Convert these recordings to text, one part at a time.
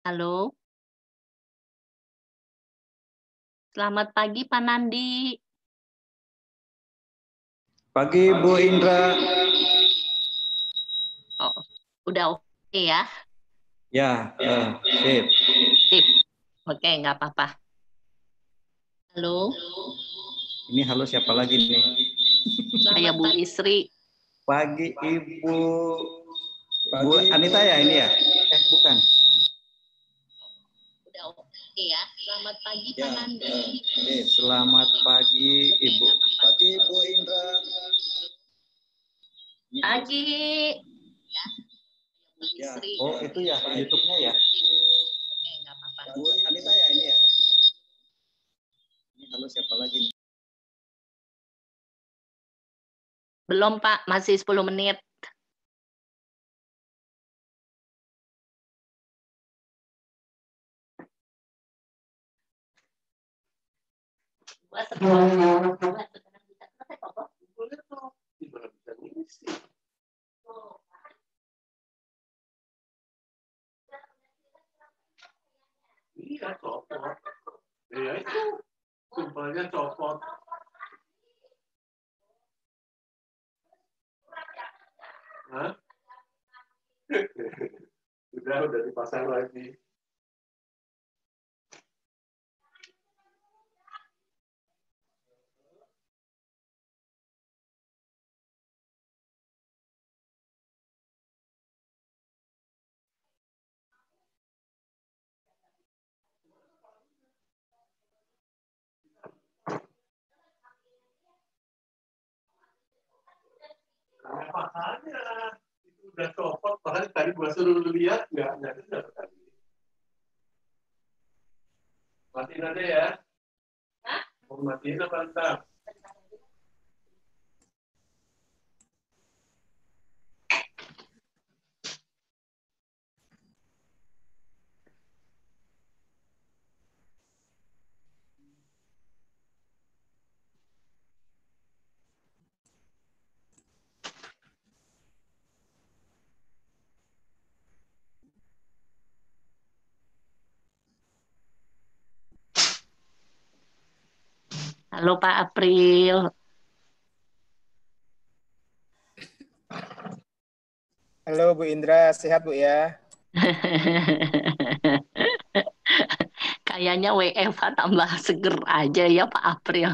Halo, selamat pagi Pak Nandi. Pagi Bu Indra. Oh, udah oke ya? Ya, sip. Sip. Oke, nggak apa-apa. Halo, Ini halo siapa lagi nih? saya Bu Isri. Pagi Ibu Bu Anita ya ini ya? Bukan. Udah oke ya? Selamat pagi Pak Nandi. Selamat pagi Ibu. Pagi Bu Indra. Pagi. Ya. Oh itu ya YouTube-nya ya? Oke, nggak apa-apa. Bu Anita ya ini ya? Ini halo siapa lagi nih? Belum Pak, masih 10 menit. Iya, copot. Iya itu simpelnya copot. Hah? udah dipasang lagi. Karena makanya itu udah copot, bahkan tadi gua suruh lihat nggak ada tadi. Matiin aja ya. Mau matiin apa entar? Halo Pak April. Halo Bu Indra, sehat Bu ya? Kayaknya WFH tambah seger aja ya Pak April.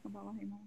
bawah emang.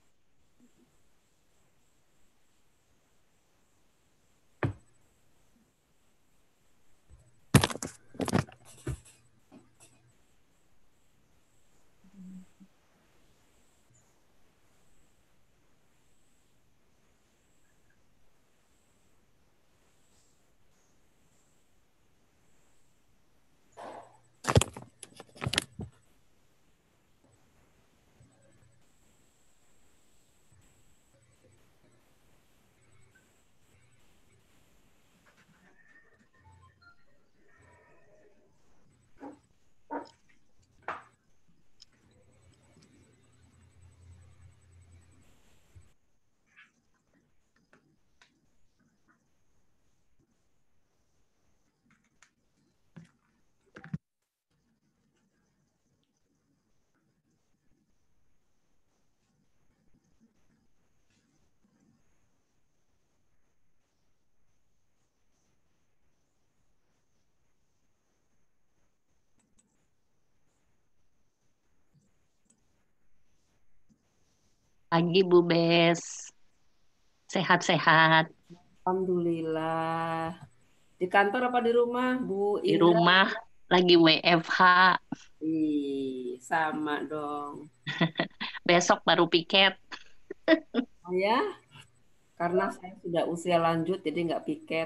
Pagi Bu Bes, sehat-sehat. Alhamdulillah. Di kantor apa di rumah, Bu Di Indra? rumah lagi WFH. Ih, sama dong. Besok baru piket. Oh ya, karena saya sudah usia lanjut, jadi nggak piket.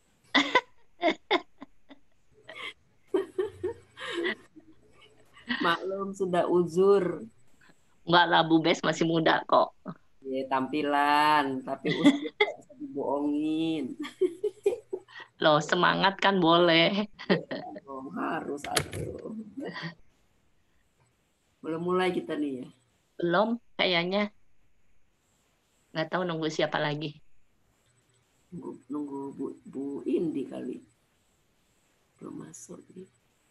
Maklum, sudah uzur. Enggak lah Bu Bes, masih muda kok. Ya, tampilan, tapi usia nggak bisa dibohongin. Loh, semangat kan boleh. Oh, harus atuh. Belum mulai kita nih ya. Belum kayaknya. Nggak tahu nunggu siapa lagi. Nunggu Bu Indi kali. Belum masuk nih.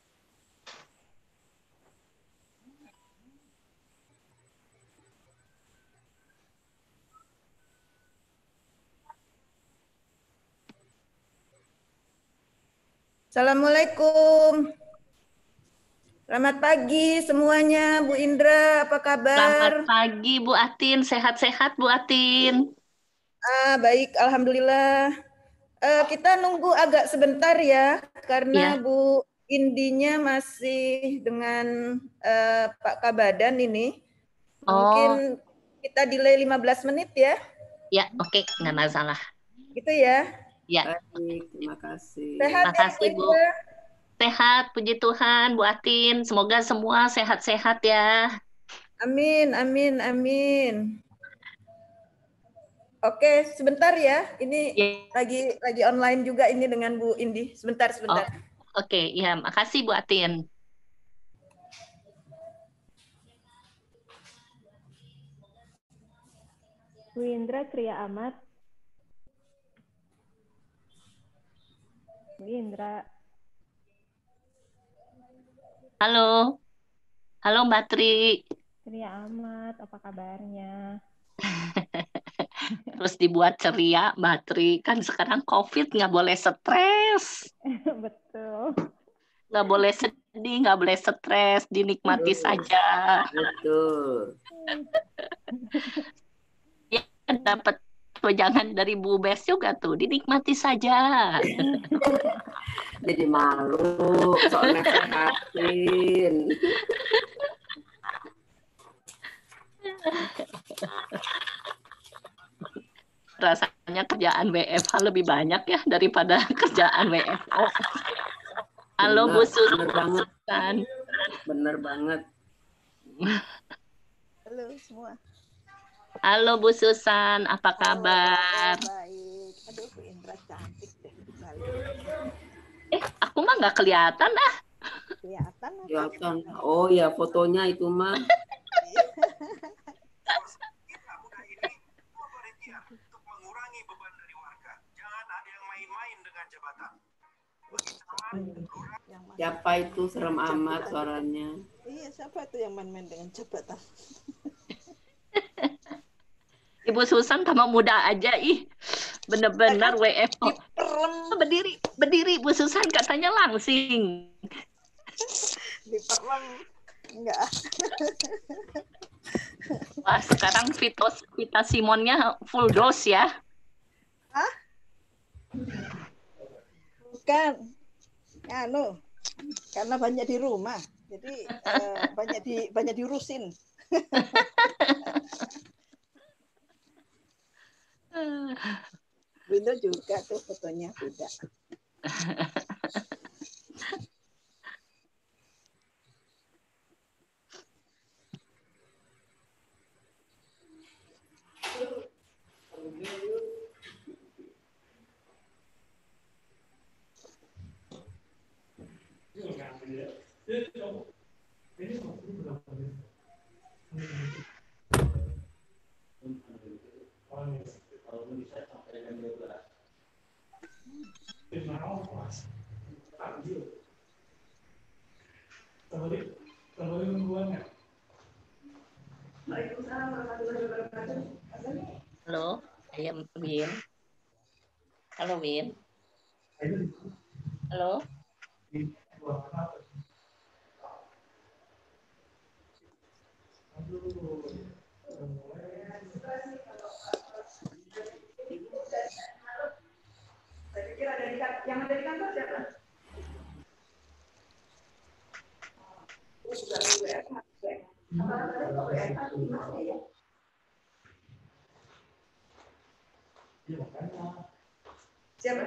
Assalamualaikum. Selamat pagi semuanya, Bu Indra, apa Selamat kabar? pagi Bu Atin, sehat-sehat Bu Atin. Baik, alhamdulillah. Kita nunggu agak sebentar ya, karena Iya. Bu Indinya masih dengan Pak Kabadan ini. Mungkin kita delay 15 menit ya. Ya, oke, nggak masalah. Gitu ya. Ya. Baik, terima kasih. Sehat Terima ya, kasih Bu. Indra? Sehat, puji Tuhan Bu Atin. Semoga semua sehat-sehat ya. Amin, amin, amin. Oke, sebentar ya. Ini lagi online juga ini dengan Bu Indi. Sebentar. Oke, ya, makasih Bu Atin. Bu Indra ceria amat. Bu Indra. Halo. Halo Mbak Tri. Ceria amat, apa kabarnya? Terus dibuat ceria, Mbak Tri. Kan sekarang COVID nggak boleh stres. Betul. Nggak boleh sedih, nggak boleh stres. Dinikmati saja. Betul. Ya, dapat wejangan dari Bu Bes juga tuh. Dinikmati saja. Jadi malu, soalnya sehatin. Rasanya kerjaan WFH lebih banyak ya daripada kerjaan WFO. Halo Bu Susan. Bener banget. Halo semua. Halo Bu Susan, apa kabar? Baik. Aduh, Bu Indra cantik deh. Aku mah nggak kelihatan ah. Kelihatan. Oh ya, fotonya itu mah. Untuk mengurangi beban dari warga. Jangan ada yang main-main dengan jabatan. Siapa itu serem amat suaranya? Iya, siapa itu yang main-main dengan jabatan? Ibu Susan tambah muda aja ih. Bener-bener WFO. Berdiri Bu Susan katanya langsing. Diperlem. Enggak. Wah, sekarang Vita Simonnya full dose ya. Hah? Bukan. Anu, karena banyak di rumah. Jadi banyak diurusin. Window juga tuh fotonya beda. Halo, ayam Win. Halo Win. Halo. Yang ada di kantor siapa? Siapa?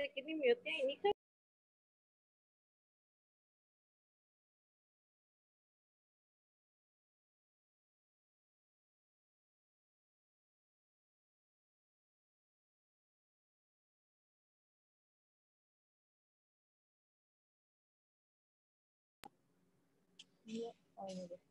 cek ini mute-nya ini kan Iya. Oh ini deh.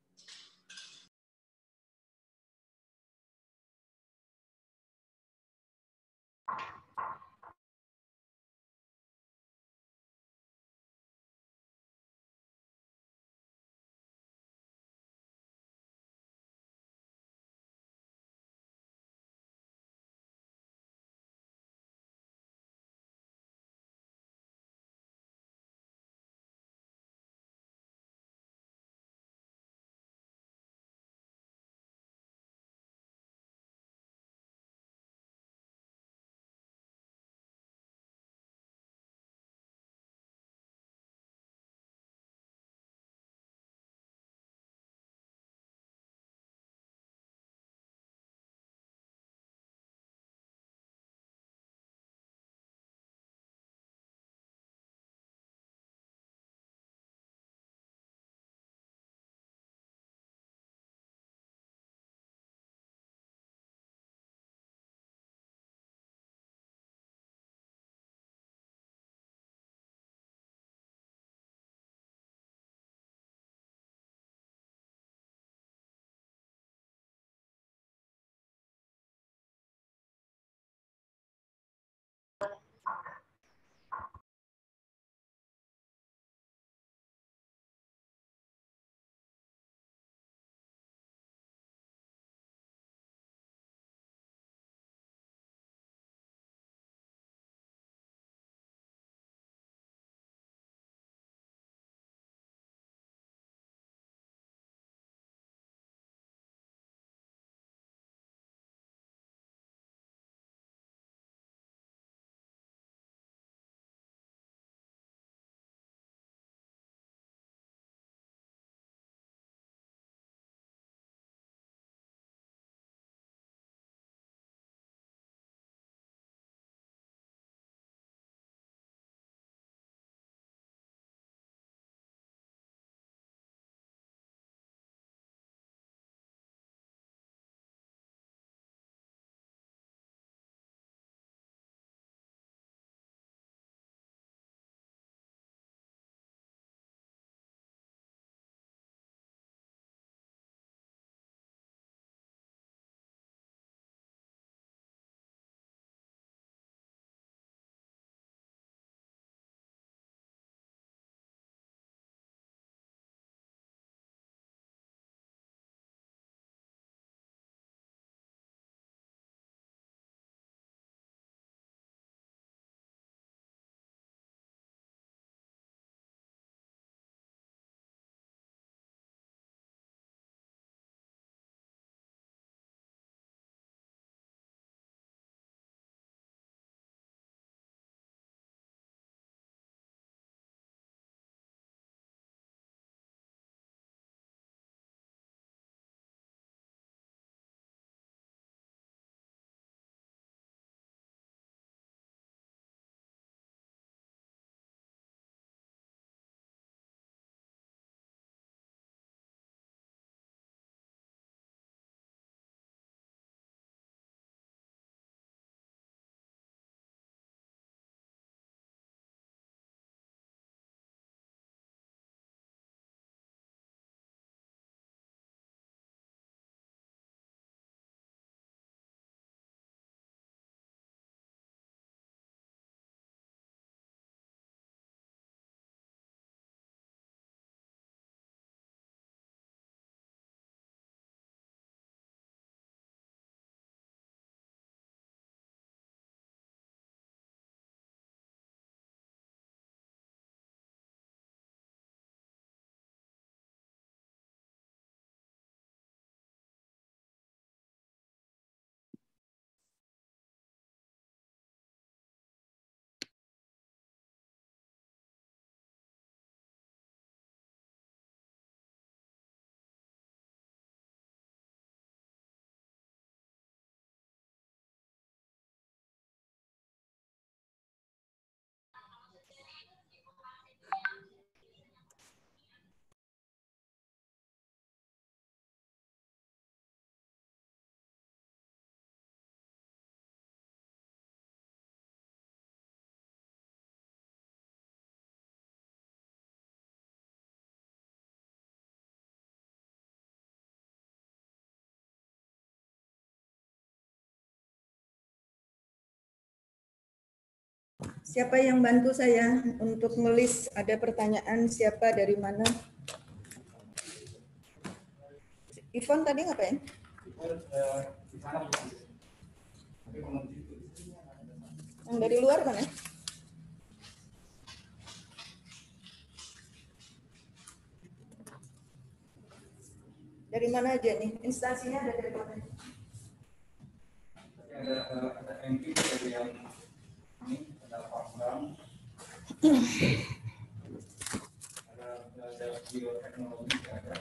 Siapa yang bantu saya untuk melis ada pertanyaan siapa dari mana? Ivon tadi ngapain? Yang dari luar mana? Dari mana aja nih? Instansinya ada dari mana? Ada MP dari yang ini, ada Pangdam, ada bioteknologi, ada.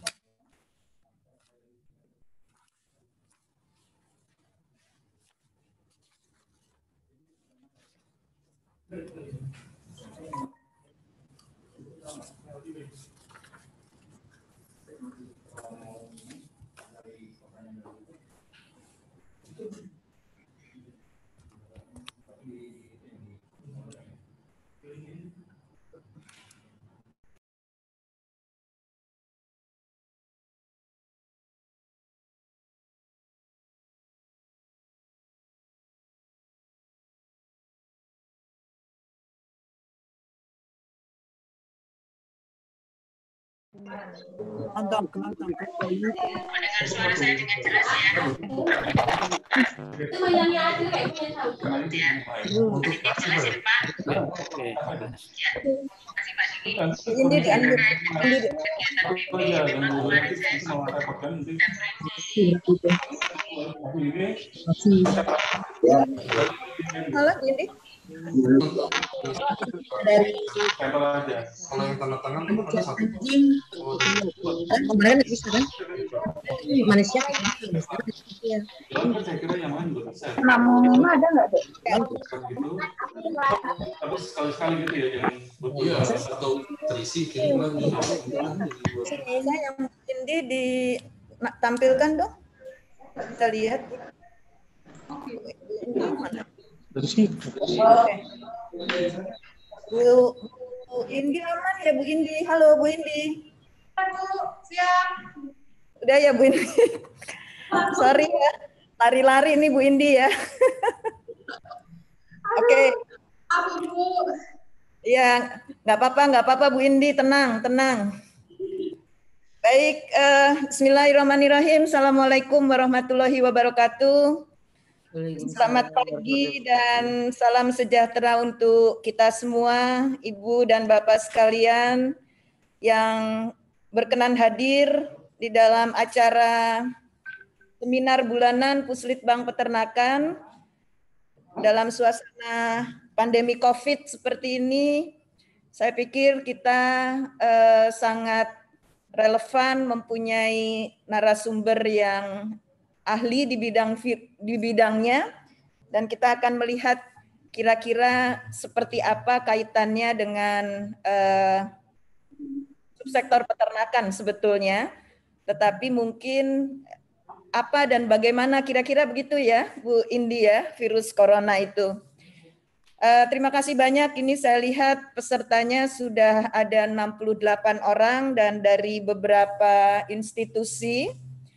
Mendengar suara saya dengan jelas ya. Adiknya jelasin Pak. Ya. Terima kasih Pak Diki. Ini diambil. Kegiatan PP memang kemarin saya sempat Halo, ini. Dari sampel aja. Kalau yang tanda tangan itu ada satu. Kemarin bisa kan? Manusia Ya, saya kira yang lain juga bisa. Namun ada nggak deh? Gitu. Tapi sekali-sekali gitu ya, jangan betul. Atau terisi kirim lagi. Sini yang ini ditampilkan dong. Kita lihat. Mana? Bersih. Oke. Bu Indi aman ya Bu Indi? Halo Bu Indi. Siap. Udah ya Bu Indi. Sorry ya, lari-lari nih Bu Indi ya. Oke. Apa Bu? Ya, nggak apa-apa Bu Indi, tenang. Baik, Bismillahirrahmanirrahim. Assalamualaikum warahmatullahi wabarakatuh. Selamat pagi dan salam sejahtera untuk kita semua, Ibu dan Bapak sekalian yang berkenan hadir di dalam acara seminar bulanan Puslitbang Peternakan dalam suasana pandemi COVID seperti ini. Saya pikir kita sangat relevan mempunyai narasumber yang ahli di bidangnya, dan kita akan melihat kira-kira seperti apa kaitannya dengan subsektor peternakan sebetulnya, tetapi mungkin apa dan bagaimana kira-kira begitu ya Bu Indi ya, virus corona itu. Terima kasih banyak, ini saya lihat pesertanya sudah ada 68 orang dan dari beberapa institusi.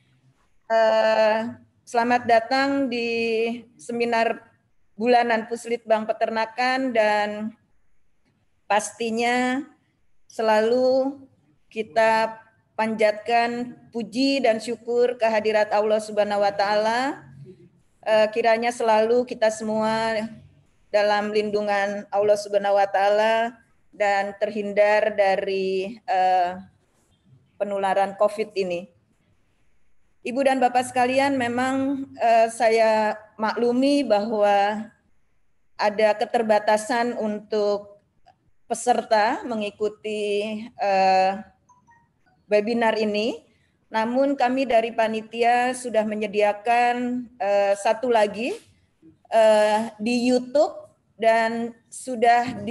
Selamat datang di seminar bulanan Puslitbang Peternakan dan pastinya selalu kita panjatkan puji dan syukur kehadirat Allah Subhanahu wa taala. Kiranya selalu kita semua dalam lindungan Allah Subhanahu wa taala dan terhindar dari penularan Covid ini. Ibu dan Bapak sekalian, memang saya maklumi bahwa ada keterbatasan untuk peserta mengikuti webinar ini. Namun kami dari panitia sudah menyediakan satu lagi di YouTube dan sudah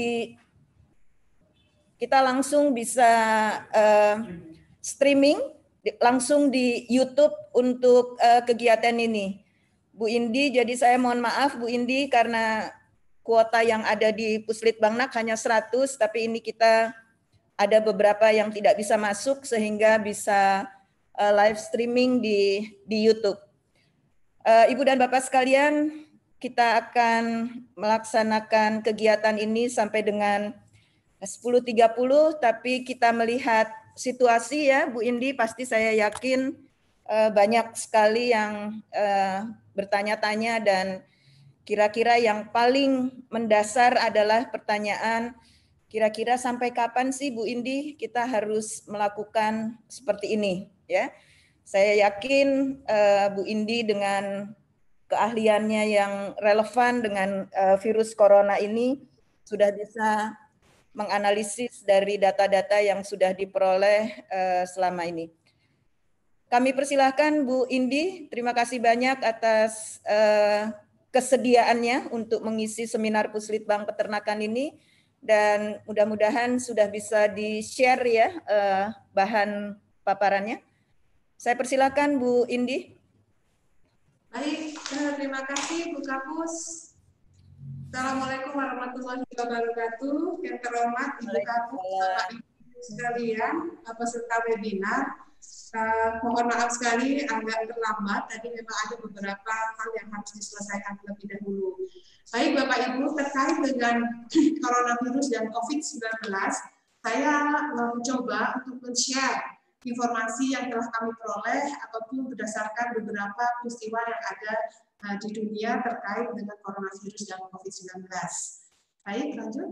kita langsung bisa streaming langsung di YouTube untuk kegiatan ini. Bu Indi, jadi saya mohon maaf Bu Indi karena kuota yang ada di Puslitbangnak hanya 100, tapi ini kita ada beberapa yang tidak bisa masuk sehingga bisa live streaming di YouTube. Ibu dan Bapak sekalian, kita akan melaksanakan kegiatan ini sampai dengan 10.30, tapi kita melihat situasi ya Bu Indi, pasti saya yakin banyak sekali yang bertanya-tanya, dan kira-kira yang paling mendasar adalah pertanyaan, kira-kira sampai kapan sih Bu Indi kita harus melakukan seperti ini ya. Saya yakin Bu Indi dengan keahliannya yang relevan dengan virus corona ini sudah bisa menganalisis dari data-data yang sudah diperoleh selama ini. Kami persilahkan Bu Indi, terima kasih banyak atas kesediaannya untuk mengisi seminar Puslitbang Peternakan ini, dan mudah-mudahan sudah bisa di-share ya bahan paparannya. Saya persilahkan Bu Indi. Baik, terima kasih Bu Kapus. Assalamualaikum warahmatullahi wabarakatuh. Yang terhormat Ibu Kapus, Bapak Ibu sekalian, peserta webinar. Mohon maaf sekali agak terlambat, tadi memang ada beberapa hal yang harus diselesaikan terlebih dahulu. Baik Bapak Ibu, terkait dengan coronavirus dan COVID-19, saya mencoba untuk men-share informasi yang telah kami peroleh ataupun berdasarkan beberapa peristiwa yang ada di dunia terkait dengan coronavirus dan COVID-19. Baik, lanjut.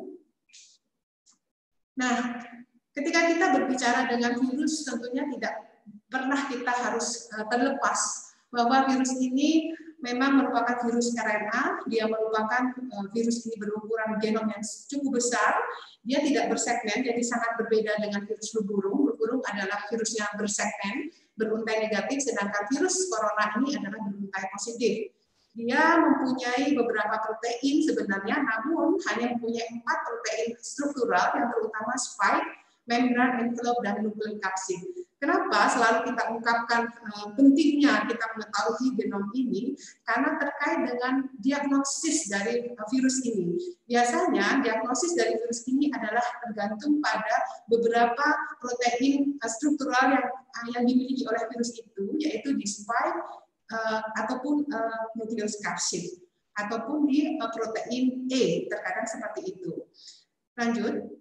Nah, ketika kita berbicara dengan virus, tentunya tidak pernah kita harus terlepas bahwa virus ini memang merupakan virus RNA, dia merupakan virus ini berukuran genom yang cukup besar, dia tidak bersegmen, jadi sangat berbeda dengan virus flu burung. Flu burung adalah virus yang bersegmen, beruntai negatif, sedangkan virus corona ini adalah beruntai positif. Dia mempunyai beberapa protein sebenarnya, namun hanya mempunyai 4 protein struktural yang terutama spike, membran, envelope, dan nukleik kapsid. Kenapa selalu kita ungkapkan pentingnya kita mengetahui genom ini? Karena terkait dengan diagnosis dari virus ini. Biasanya diagnosis dari virus ini adalah tergantung pada beberapa protein struktural yang dimiliki oleh virus itu, yaitu di spike ataupun nukleik kapsid, ataupun di protein E, terkadang seperti itu. Lanjut.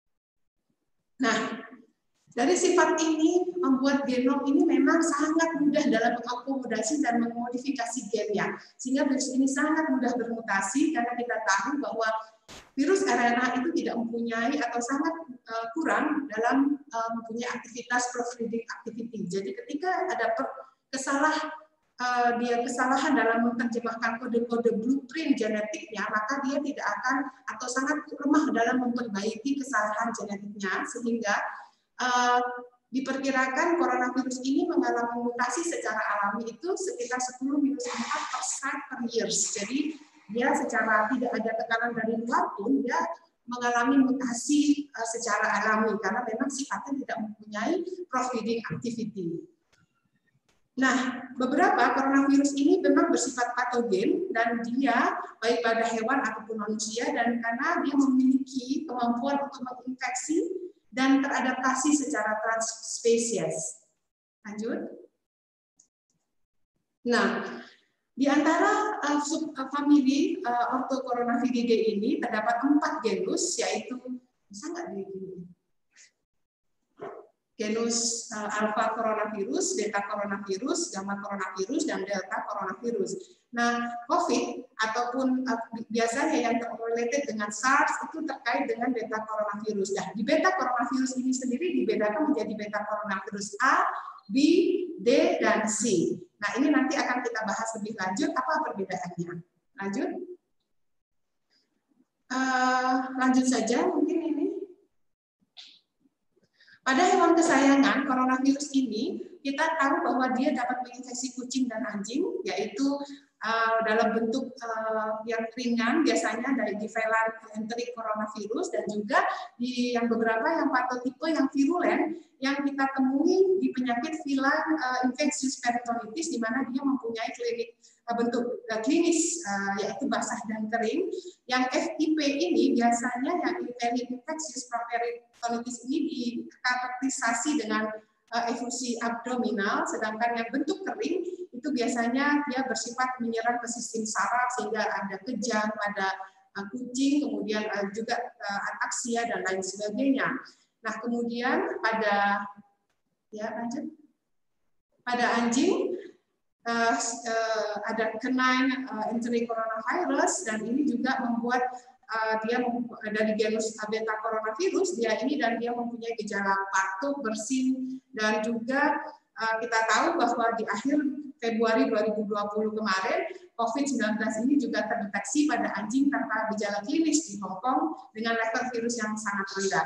Nah, dari sifat ini membuat genom ini memang sangat mudah dalam mengakomodasi dan memodifikasi gennya, sehingga virus ini sangat mudah bermutasi karena kita tahu bahwa virus RNA itu tidak mempunyai atau sangat kurang dalam mempunyai aktivitas proofreading activity. Jadi ketika ada kesalahan dalam menerjemahkan kode-kode blueprint genetiknya, maka dia tidak akan atau sangat lemah dalam memperbaiki kesalahan genetiknya, sehingga diperkirakan coronavirus ini mengalami mutasi secara alami itu sekitar 10-4 per years. Jadi dia secara tidak ada tekanan dari luar pun dia mengalami mutasi secara alami karena memang sifatnya tidak mempunyai proofreading activity. Nah, beberapa coronavirus ini memang bersifat patogen dan dia baik pada hewan ataupun manusia, dan karena dia memiliki kemampuan untuk menginfeksi dan teradaptasi secara transspesies. Lanjut. Nah, di antara subfamili Orthocoronaviridae ini terdapat 4 genus, yaitu bisa nggak di genus alpha coronavirus, beta coronavirus, gamma coronavirus, dan delta coronavirus. Nah, COVID ataupun biasanya yang related dengan SARS itu terkait dengan beta coronavirus. Nah, di beta coronavirus ini sendiri dibedakan menjadi beta coronavirus A, B, D, dan C. Nah, ini nanti akan kita bahas lebih lanjut apa perbedaannya. Lanjut. Lanjut saja mungkin ini. Pada hewan kesayangan, coronavirus ini, kita tahu bahwa dia dapat menginfeksi kucing dan anjing, yaitu dalam bentuk yang ringan, biasanya dari divalent enteric coronavirus, dan juga di yang beberapa yang patotipe yang virulen, yang kita temui di penyakit feline infectious peritonitis, di mana dia mempunyai bentuk klinis, yaitu basah dan kering. Yang FIP ini biasanya yang infectious peritonitis ini dikarakterisasi dengan efusi abdominal, sedangkan yang bentuk kering itu itu biasanya dia bersifat menyerang ke sistem saraf sehingga ada kejang pada kucing, kemudian juga ataksia dan lain sebagainya. Nah, kemudian pada anjing ada canine enterocoronavirus, dan ini juga membuat dia dari genus beta coronavirus dia ini, dan dia mempunyai gejala batuk, bersin, dan juga kita tahu bahwa di akhir Februari 2020 kemarin COVID-19 ini juga terdeteksi pada anjing tanpa gejala klinis di Hong Kong dengan level virus yang sangat rendah.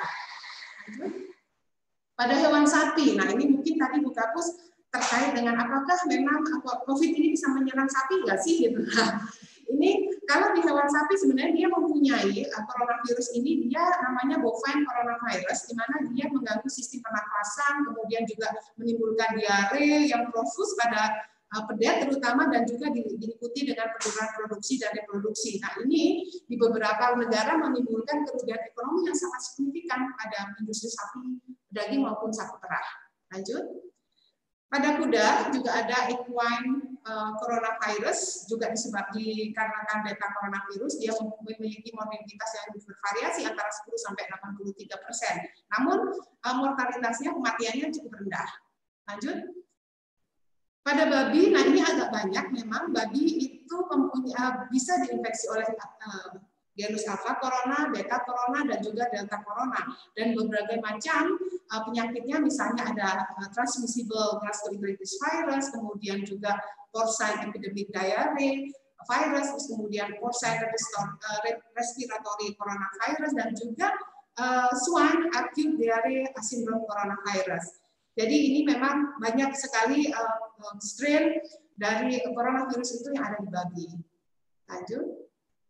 Pada hewan sapi, nah ini mungkin tadi Bu Kapus terkait dengan apakah memang COVID ini bisa menyerang sapi nggak sih? Gitu. Ini kalau di hewan sapi sebenarnya dia mempunyai coronavirus ini, dia namanya bovine coronavirus, di mana dia mengganggu sistem pernafasan, kemudian juga menimbulkan diare yang profus pada pedet terutama, dan juga diikuti dengan penurunan produksi dan reproduksi. Nah, ini di beberapa negara menimbulkan kerugian ekonomi yang sangat signifikan pada industri sapi daging maupun sapi perah. Lanjut. Pada kuda juga ada equine coronavirus, juga dikarenakan beta coronavirus, dia memiliki morbiditas yang bervariasi antara 10 sampai 83%. Namun mortalitasnya, kematiannya cukup rendah. Lanjut. Pada babi, nah ini agak banyak memang babi itu bisa diinfeksi oleh genus alpha corona, beta corona, dan juga delta corona, dan berbagai macam penyakitnya, misalnya ada transmissible gastroenteritis virus, kemudian juga porcine epidemic diarrhea virus, terus kemudian porcine respiratory coronavirus, dan juga swine acute diarrhea syndrome coronavirus. Jadi ini memang banyak sekali strain dari coronavirus itu yang ada di babi. Lanjut.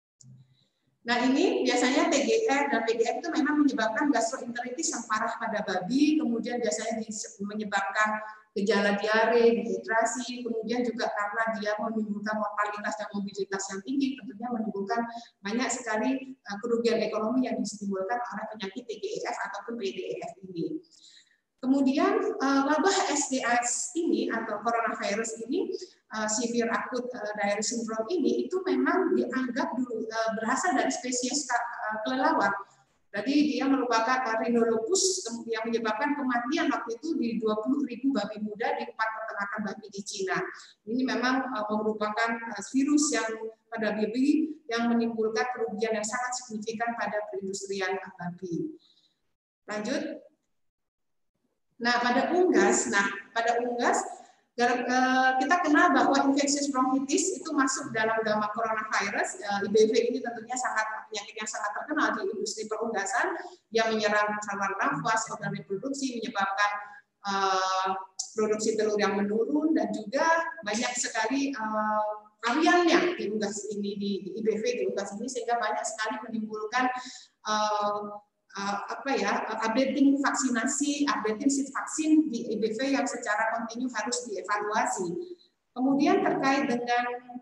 Nah, ini biasanya TGR dan PGR itu memang menyebabkan gastroenteritis yang parah pada babi, kemudian biasanya menyebabkan gejala diare, dehidrasi, kemudian juga karena dia menimbulkan mortalitas dan mobilitas yang tinggi, tentunya menimbulkan banyak sekali kerugian ekonomi yang ditimbulkan oleh penyakit TGEF ataupun PDEF ini. Kemudian wabah SDS ini atau coronavirus ini, severe acute diarrhea syndrome ini, itu memang dianggap dulu berasal dari spesies kelelawar. Jadi dia merupakan rhinolopus yang menyebabkan kematian waktu itu di 20.000 babi muda di 4 peternakan babi di Cina. Ini memang merupakan virus yang pada babi yang menimbulkan kerugian yang sangat signifikan pada perindustrian babi. Lanjut. Nah, pada unggas, kita kenal bahwa infectious bronchitis itu masuk dalam gamma coronavirus. IBV ini tentunya penyakit yang sangat terkenal di industri perunggasan, yang menyerang saluran nafas, organ reproduksi, menyebabkan produksi telur yang menurun, dan juga banyak sekali variannya di unggas ini, di IBV di unggas ini, sehingga banyak sekali menimbulkan updating vaksinasi, updating seat vaksin di IBV yang secara kontinu harus dievaluasi. Kemudian terkait dengan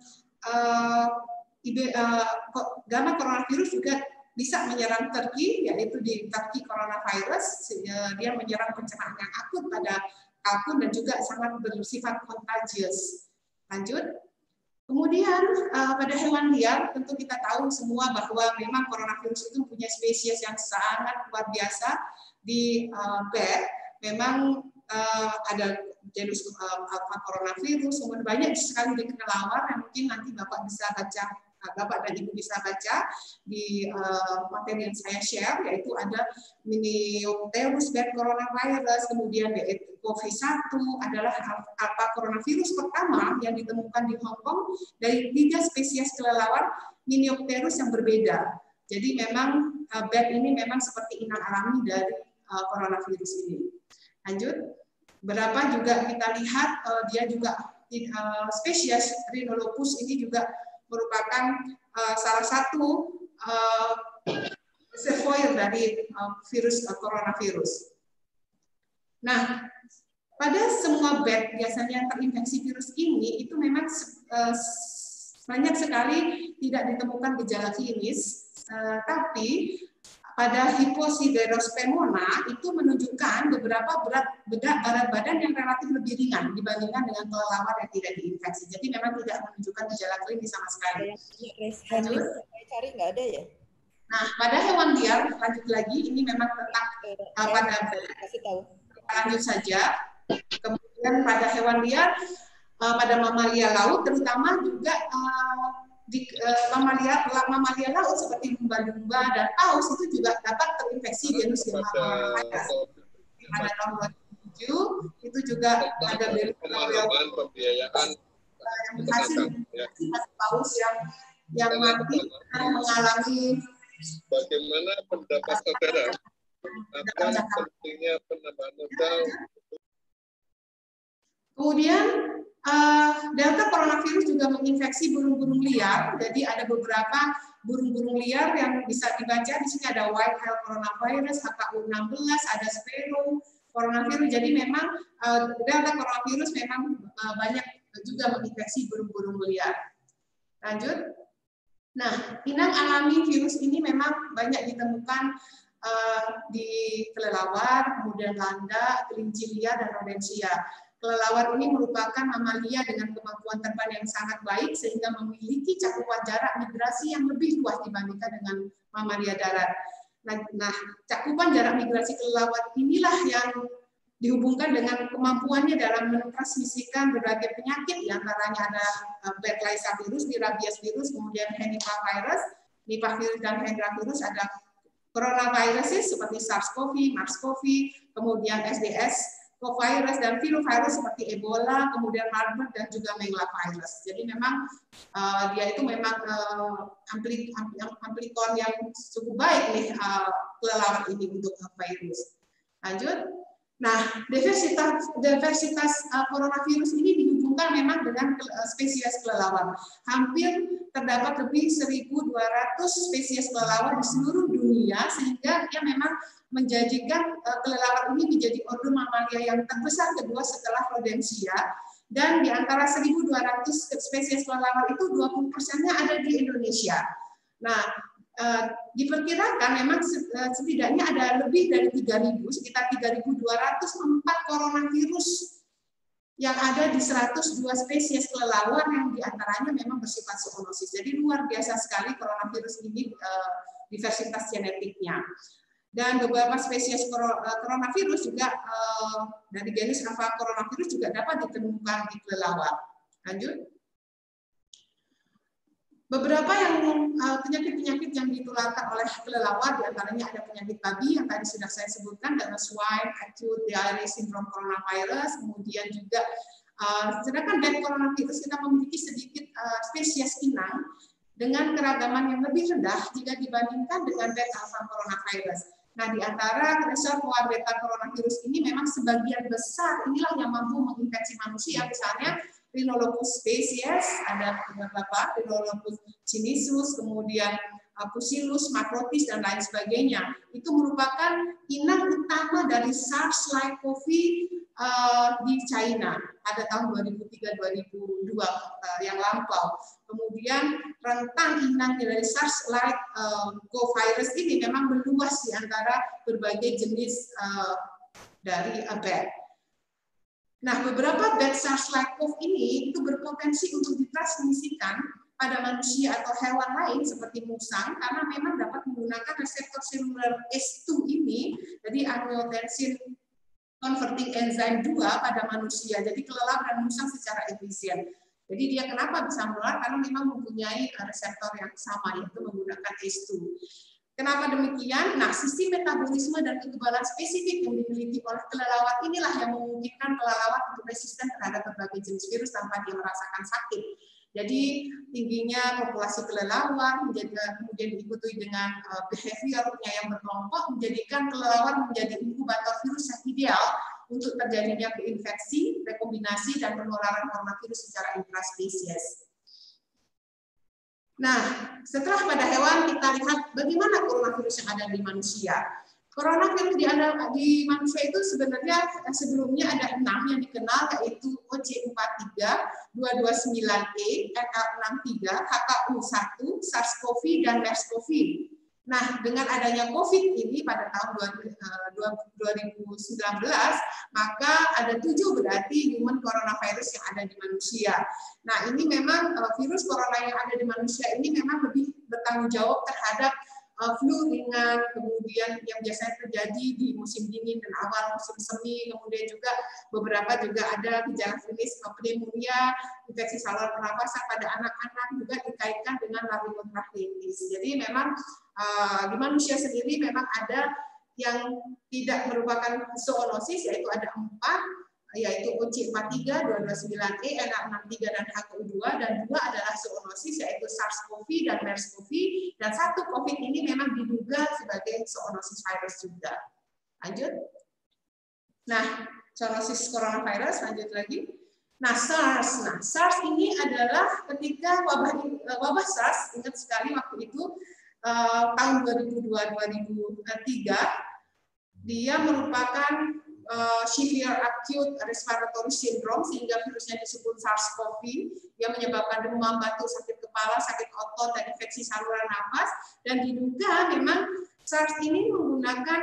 gamma coronavirus juga bisa menyerang Turki, yaitu di Turki coronavirus, dia menyerang pencernaan yang akut pada kalkun dan juga sangat bersifat contagious. Lanjut. Kemudian pada hewan liar, tentu kita tahu semua bahwa memang coronavirus itu punya spesies yang sangat luar biasa. Di bat, memang ada genus alpha coronavirus, kemudian banyak sekali di kelelawar yang mungkin nanti Bapak bisa baca, Bapak dan Ibu bisa baca di materi yang saya share, yaitu ada Miniopterus bat coronavirus, kemudian BA-COVID-1 adalah alpha coronavirus pertama yang ditemukan di Hong Kong dari 3 spesies kelelawar Miniopterus yang berbeda. Jadi memang bat ini memang seperti inang alami dari coronavirus ini. Lanjut. Berapa juga kita lihat dia juga spesies Rhinolopus ini juga merupakan salah satu reservoir dari virus coronavirus. Nah, pada semua bat biasanya yang terinfeksi virus ini itu memang banyak sekali tidak ditemukan gejala klinis, tapi pada Hiposiderospermona itu menunjukkan beberapa berat badan yang relatif lebih ringan dibandingkan dengan kelelawar yang tidak diinfeksi. Jadi memang tidak menunjukkan gejala klinis sama sekali. Saya cari nggak ada ya? Nah, pada hewan liar, lanjut lagi, ini memang tentang kasih tahu. Lanjut saja. Kemudian pada hewan liar, pada mamalia laut, terutama juga di mamalia laut seperti lumba-lumba dan paus itu juga dapat terinfeksi virus Yamamaya. Pada tahun 2007 itu juga ada pemahaman pembiayaan yang berhasil paus yang mati mengalami. Bagaimana pendapat saudara? Apa pentingnya penambahan modal? Kemudian Delta coronavirus juga menginfeksi burung-burung liar. Jadi ada beberapa burung-burung liar yang bisa dibaca di sini ada white-tailed coronavirus, HKU16, ada sparrow coronavirus. Jadi memang Delta coronavirus memang banyak juga menginfeksi burung-burung liar. Lanjut. Nah, inang alami virus ini memang banyak ditemukan di kelelawar, kemudian landak, kelinci liar, dan rodensia. Kelelawar ini merupakan mamalia dengan kemampuan terbang yang sangat baik sehingga memiliki cakupan jarak migrasi yang lebih luas dibandingkan dengan mamalia darat. Nah, cakupan jarak migrasi kelelawar inilah yang dihubungkan dengan kemampuannya dalam mentransmisikan berbagai penyakit, diantaranya ada Black Lice virus, rabies virus, kemudian Henipavirus virus, Nipah virus dan Hendra virus, ada coronavirus seperti SARS-CoV, MERS-CoV, kemudian SDS, virus dan filovirus seperti Ebola, kemudian Marburg dan juga Megalavirus. Jadi memang dia itu memang amplikon yang cukup baik nih kelelawar ini untuk virus. Lanjut. Nah, diversitas coronavirus ini dihubungkan memang dengan spesies kelelawar. Hampir terdapat lebih 1.200 spesies kelelawar di seluruh dunia, sehingga dia memang menjadikan kelelawar ini menjadi ordo mamalia yang terbesar kedua setelah rodensia. Dan di antara 1.200 spesies kelelawar itu 20%-nya ada di Indonesia. Nah, diperkirakan memang setidaknya ada lebih dari 3.000, sekitar 3.204 coronavirus yang ada di 102 spesies kelelawar yang diantaranya memang bersifat zoonosis. Jadi luar biasa sekali coronavirus ini diversitas genetiknya. Dan beberapa spesies coronavirus juga dari genus Alpha coronavirus juga dapat ditemukan di kelelawar. Lanjut. Beberapa penyakit-penyakit yang ditularkan oleh kelelawar, diantaranya ada penyakit babi yang tadi sudah saya sebutkan, dan swine acute diarrhea syndrome coronavirus, kemudian juga sedangkan dari coronavirus kita memiliki sedikit spesies inang dengan keragaman yang lebih rendah jika dibandingkan dengan beta alpha coronavirus. Nah, di antara reservoir beta coronavirus ini memang sebagian besar inilah yang mampu menginfeksi manusia, misalnya Rhinolophus species, ada beberapa, Rhinolophus cinisus, kemudian Pusilus, Macrotis, dan lain sebagainya. Itu merupakan inang utama dari SARS-CoV di China pada tahun 2003-2002 yang lampau. Kemudian rentang inang dari SARS-CoV virus ini memang meluas di antara berbagai jenis dari bat. Nah, beberapa bat SARS-CoV ini itu berpotensi untuk ditransmisikan pada manusia atau hewan lain seperti musang karena memang dapat menggunakan reseptor seluler S2 ini, jadi angiotensin converting enzyme 2 pada manusia. Jadi kelelawar dan musang secara efisien. Jadi dia kenapa bisa menular? Karena memang mempunyai reseptor yang sama, yaitu menggunakan S2. Kenapa demikian? Nah, sistem metabolisme dan kekebalan spesifik yang dimiliki oleh kelelawar inilah yang memungkinkan kelelawar untuk resisten terhadap berbagai jenis virus tanpa dia merasakan sakit. Jadi tingginya populasi kelelawar kemudian diikuti dengan behaviornya yang berkelompok menjadikan kelelawar menjadi inkubator virus yang ideal untuk terjadinya infeksi, rekombinasi, dan penularan coronavirus secara intraspesies. Nah, setelah pada hewan kita lihat bagaimana coronavirus yang ada di manusia. Coronavirus di manusia itu sebenarnya sebelumnya ada 6 yang dikenal, yaitu OC43, 229E, NL63, HKU1, SARS-CoV, dan MERS-CoV. Nah, dengan adanya COVID ini pada tahun 2019, maka ada 7 berarti human coronavirus yang ada di manusia. Nah, ini memang virus corona yang ada di manusia ini memang lebih bertanggung jawab terhadap flu ringan, kemudian yang biasanya terjadi di musim dingin dan awal musim semi, kemudian juga beberapa juga ada gejala klinis pneumonia, infeksi saluran pernapasan pada anak-anak juga dikaitkan dengan laringotracheotis. Jadi memang di manusia sendiri memang ada yang tidak merupakan zoonosis, yaitu ada 4, yaitu OC43, 229E, NH63, dan HCO2, dan 2 adalah zoonosis, yaitu SARS-CoV dan MERS-CoV, dan 1 COVID ini memang diduga sebagai zoonosis virus juga. Lanjut. Nah, zoonosis coronavirus, lanjut lagi. Nah, SARS. Nah, SARS ini adalah ketika wabah SARS, ingat sekali waktu itu, tahun 2002-2003, dia merupakan severe acute respiratory syndrome, sehingga virusnya disebut SARS-CoV, yang menyebabkan demam, batuk, sakit kepala, sakit otot, dan infeksi saluran nafas. Dan diduga memang SARS ini menggunakan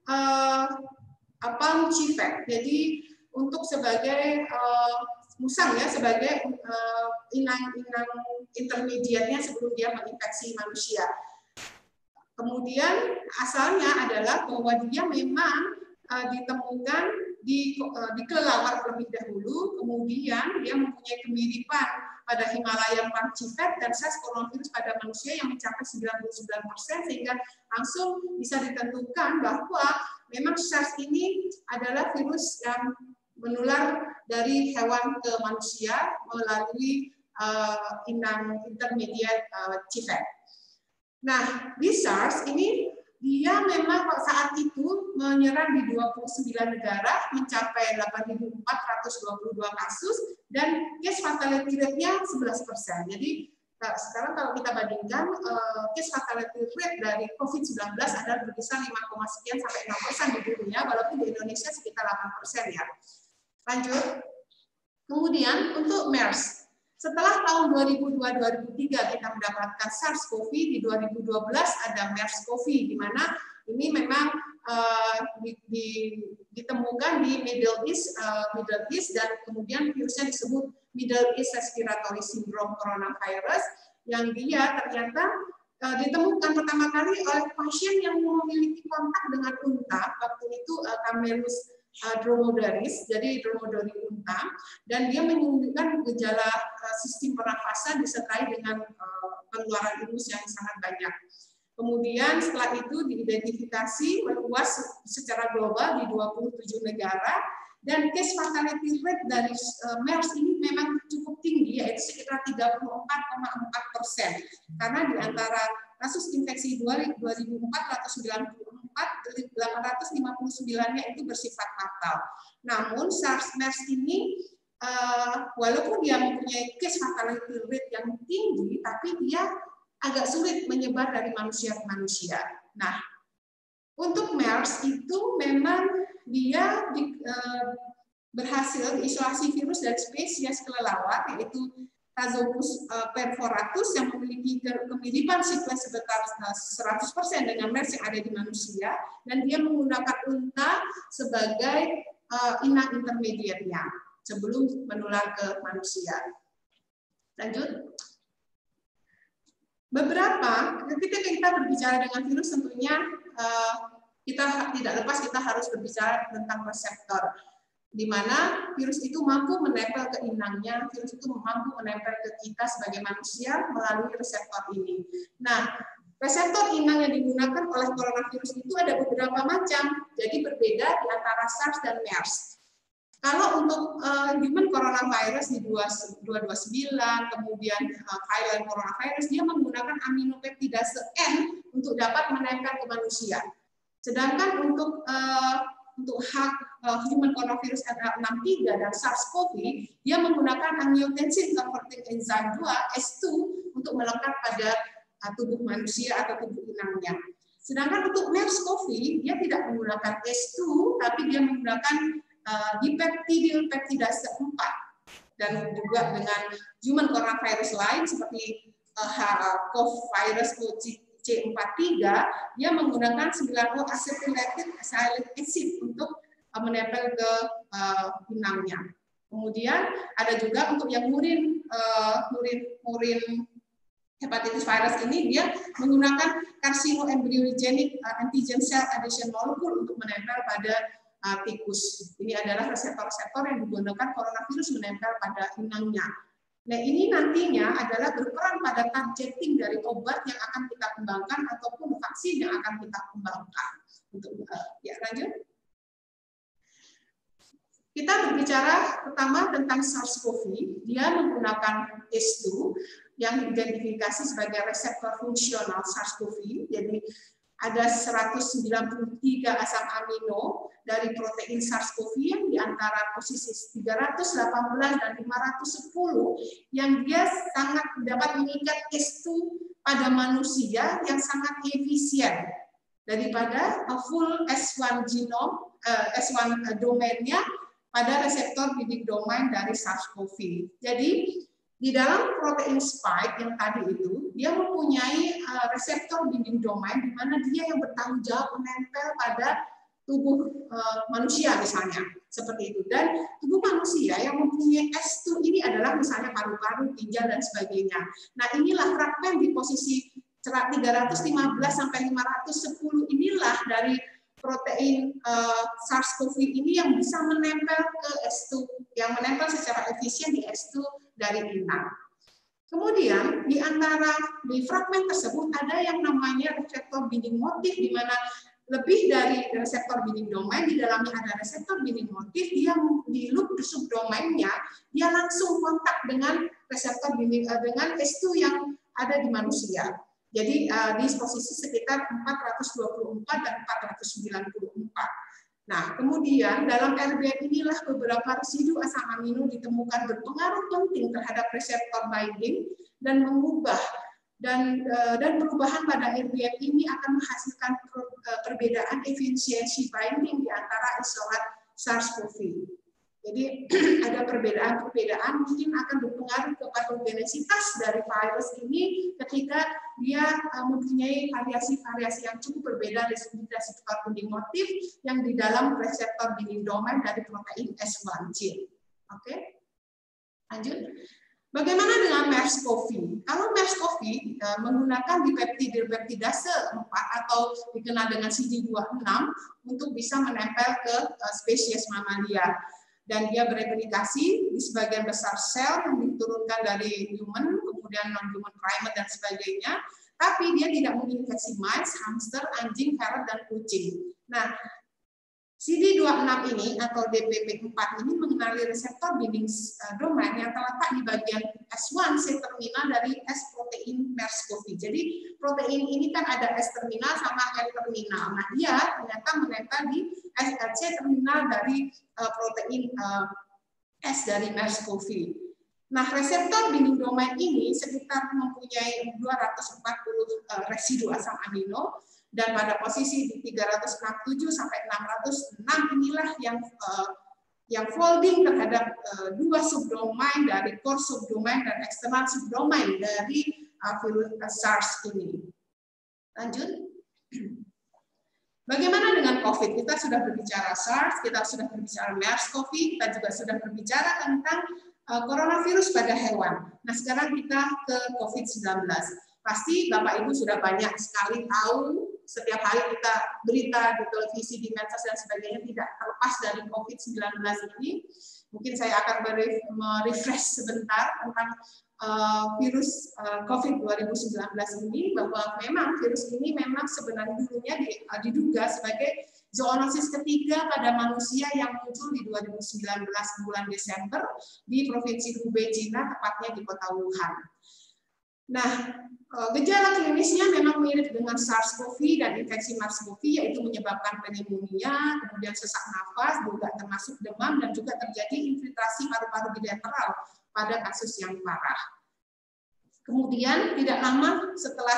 palm chivec, jadi untuk sebagai musang ya, sebagai inang-inang intermediatnya sebelum dia menginfeksi manusia. Kemudian asalnya adalah bahwa dia memang ditemukan di kelelawar terlebih dahulu, kemudian dia mempunyai kemiripan pada Himalayan palm chivec dan SARS coronavirus pada manusia yang mencapai 99%, sehingga langsung bisa ditentukan bahwa memang SARS ini adalah virus yang menular dari hewan ke manusia melalui inang intermediate chivec. Nah, di SARS ini dia memang saat itu menyerang di 29 negara, mencapai 8.422 kasus, dan case fatality rate-nya 11%. Jadi sekarang kalau kita bandingkan, case fatality rate dari COVID-19 adalah berkisar 5, sekian sampai 6% di dunia, walaupun di Indonesia sekitar 8% ya. Lanjut. Kemudian untuk MERS. Setelah tahun 2002-2003 kita mendapatkan SARS-CoV, di 2012 ada MERS-CoV, di mana ini memang ditemukan di Middle East, dan kemudian virusnya disebut Middle East Respiratory Syndrome Coronavirus, yang dia ternyata ditemukan pertama kali oleh pasien yang memiliki kontak dengan unta, waktu itu Camelus dromedaris, jadi dromedari unta, dan dia menunjukkan gejala sistem pernafasan disertai dengan pengeluaran ingus yang sangat banyak. Kemudian setelah itu diidentifikasi meluas secara global di 27 negara, dan case fatality rate dari MERS ini memang cukup tinggi, yaitu sekitar 34,4%, karena di antara kasus infeksi 2.494, 859-nya itu bersifat fatal. Namun SARS-MERS ini walaupun dia mempunyai case fatality rate yang tinggi, tapi dia agak sulit menyebar dari manusia ke manusia. Nah, untuk MERS itu memang dia berhasil diisolasi virus dari spesies kelelawar, yaitu Tazomus perforatus, yang memiliki kemiripan sekuens sebesar 100% dengan MERS yang ada di manusia, dan dia menggunakan unta sebagai inang intermediatnya sebelum menular ke manusia. Lanjut. Ketika kita berbicara dengan virus, tentunya kita tidak lepas kita harus berbicara tentang reseptor, di mana virus itu mampu menempel ke inangnya, virus itu mampu menempel ke kita sebagai manusia melalui reseptor ini. Nah, reseptor inang yang digunakan oleh coronavirus itu ada beberapa macam, jadi berbeda di antara SARS dan MERS. Kalau untuk human coronavirus di 229, kemudian Highland coronavirus, dia menggunakan aminopeptidase N untuk dapat menempel ke manusia. Sedangkan untuk human coronavirus NH63 dan SARS-CoV, dia menggunakan angiotensin converting enzyme 2 S2 untuk melekat pada tubuh manusia atau tubuh inangnya. Sedangkan untuk MERS-CoV, dia tidak menggunakan S2, tapi dia menggunakan dipeptidylpeptidase 4, dan juga dengan human coronavirus lain seperti CoV virus C43, dia menggunakan 9O acetylated acid untuk menempel ke inangnya. Kemudian ada juga untuk yang murin hepatitis virus ini, dia menggunakan carcinoembryogenic antigen cell adhesion molecule untuk menempel pada tikus. Ini adalah reseptor-reseptor yang digunakan coronavirus menempel pada inangnya. Nah, ini nantinya adalah berperan pada targeting dari obat yang akan kita kembangkan ataupun vaksin yang akan kita kembangkan. Untuk ya, lanjut. Kita berbicara pertama tentang SARS-CoV. Dia menggunakan ACE2 yang diidentifikasi sebagai reseptor fungsional SARS-CoV. Jadi ada 193 asam amino dari protein SARS-CoV yang di antara posisi 318 dan 510 yang dia sangat dapat mengikat ACE2 pada manusia yang sangat efisien daripada full S1 genome, S1 domainnya pada reseptor binding domain dari SARS-CoV. Jadi di dalam protein spike yang tadi itu, dia mempunyai reseptor binding domain di mana dia yang bertanggung jawab menempel pada tubuh manusia misalnya, seperti itu. Dan tubuh manusia yang mempunyai S2 ini adalah misalnya paru-paru, ginjal, dan sebagainya. Nah, inilah fragmen di posisi 315 sampai 510 inilah dari protein SARS-CoV ini yang bisa menempel ke S2, yang menempel secara efisien di S2 dari inang. Kemudian di antara di fragmen tersebut ada yang namanya reseptor binding motif, di mana lebih dari reseptor binding domain, di dalamnya ada reseptor binding motif, dia di loop subdomainnya dia langsung kontak dengan reseptor binding dengan S2 yang ada di manusia. Jadi di posisi sekitar 424 dan 494. Nah, kemudian dalam RBM inilah beberapa residu asam amino ditemukan berpengaruh penting terhadap reseptor binding dan mengubah dan perubahan pada RBM ini akan menghasilkan perbedaan efisiensi binding di antara isolat SARS-CoV. Jadi ada perbedaan mungkin akan berpengaruh ke patogenesitas dari virus ini ketika dia mempunyai variasi-variasi yang cukup berbeda dari reseptor binding motif yang di dalam reseptor binding domain dari protein S1 gene. Oke, lanjut. Bagaimana dengan MERS-CoV? Kalau MERS-CoV menggunakan dipeptidase 4 atau dikenal dengan CD26 untuk bisa menempel ke spesies mamalia. Dan dia bereplikasi di sebagian besar sel yang diturunkan dari human, kemudian non-human primate dan sebagainya, tapi dia tidak menginfeksi mice, hamster, anjing, parrot, dan kucing. Nah, CD26 ini atau DPP4 ini mengenali reseptor binding domain yang terletak di bagian S1 C-terminal dari S protein MERS-CoV. Jadi protein ini kan ada S-terminal sama N-terminal. Nah, dia ternyata menempel di C-terminal dari protein S dari MERS-CoV. Nah, reseptor binding domain ini sekitar mempunyai 240 residu asam amino, dan pada posisi di 367 sampai 606 inilah yang folding terhadap dua subdomain dari core subdomain dan eksternal subdomain dari virus SARS ini. Lanjut. Bagaimana dengan COVID? Kita sudah berbicara SARS, kita sudah berbicara MERS-CoV, kita juga sudah berbicara tentang coronavirus pada hewan. Nah, sekarang kita ke COVID-19. Pasti Bapak Ibu sudah banyak sekali tahu, setiap hari kita berita di televisi, di medsos dan sebagainya tidak terlepas dari COVID-19 ini. Mungkin saya akan merefresh sebentar tentang virus COVID 2019 ini, bahwa memang virus ini memang sebenarnya dulunya diduga sebagai zoonosis ketiga pada manusia yang muncul di 2019 bulan Desember di Provinsi Hubei, China, tepatnya di kota Wuhan. Nah, gejala klinisnya memang mirip dengan SARS-CoV dan infeksi MERS-CoV, yaitu menyebabkan pneumonia, kemudian sesak nafas, juga termasuk demam, dan juga terjadi infiltrasi paru-paru bilateral pada kasus yang parah. Kemudian tidak lama setelah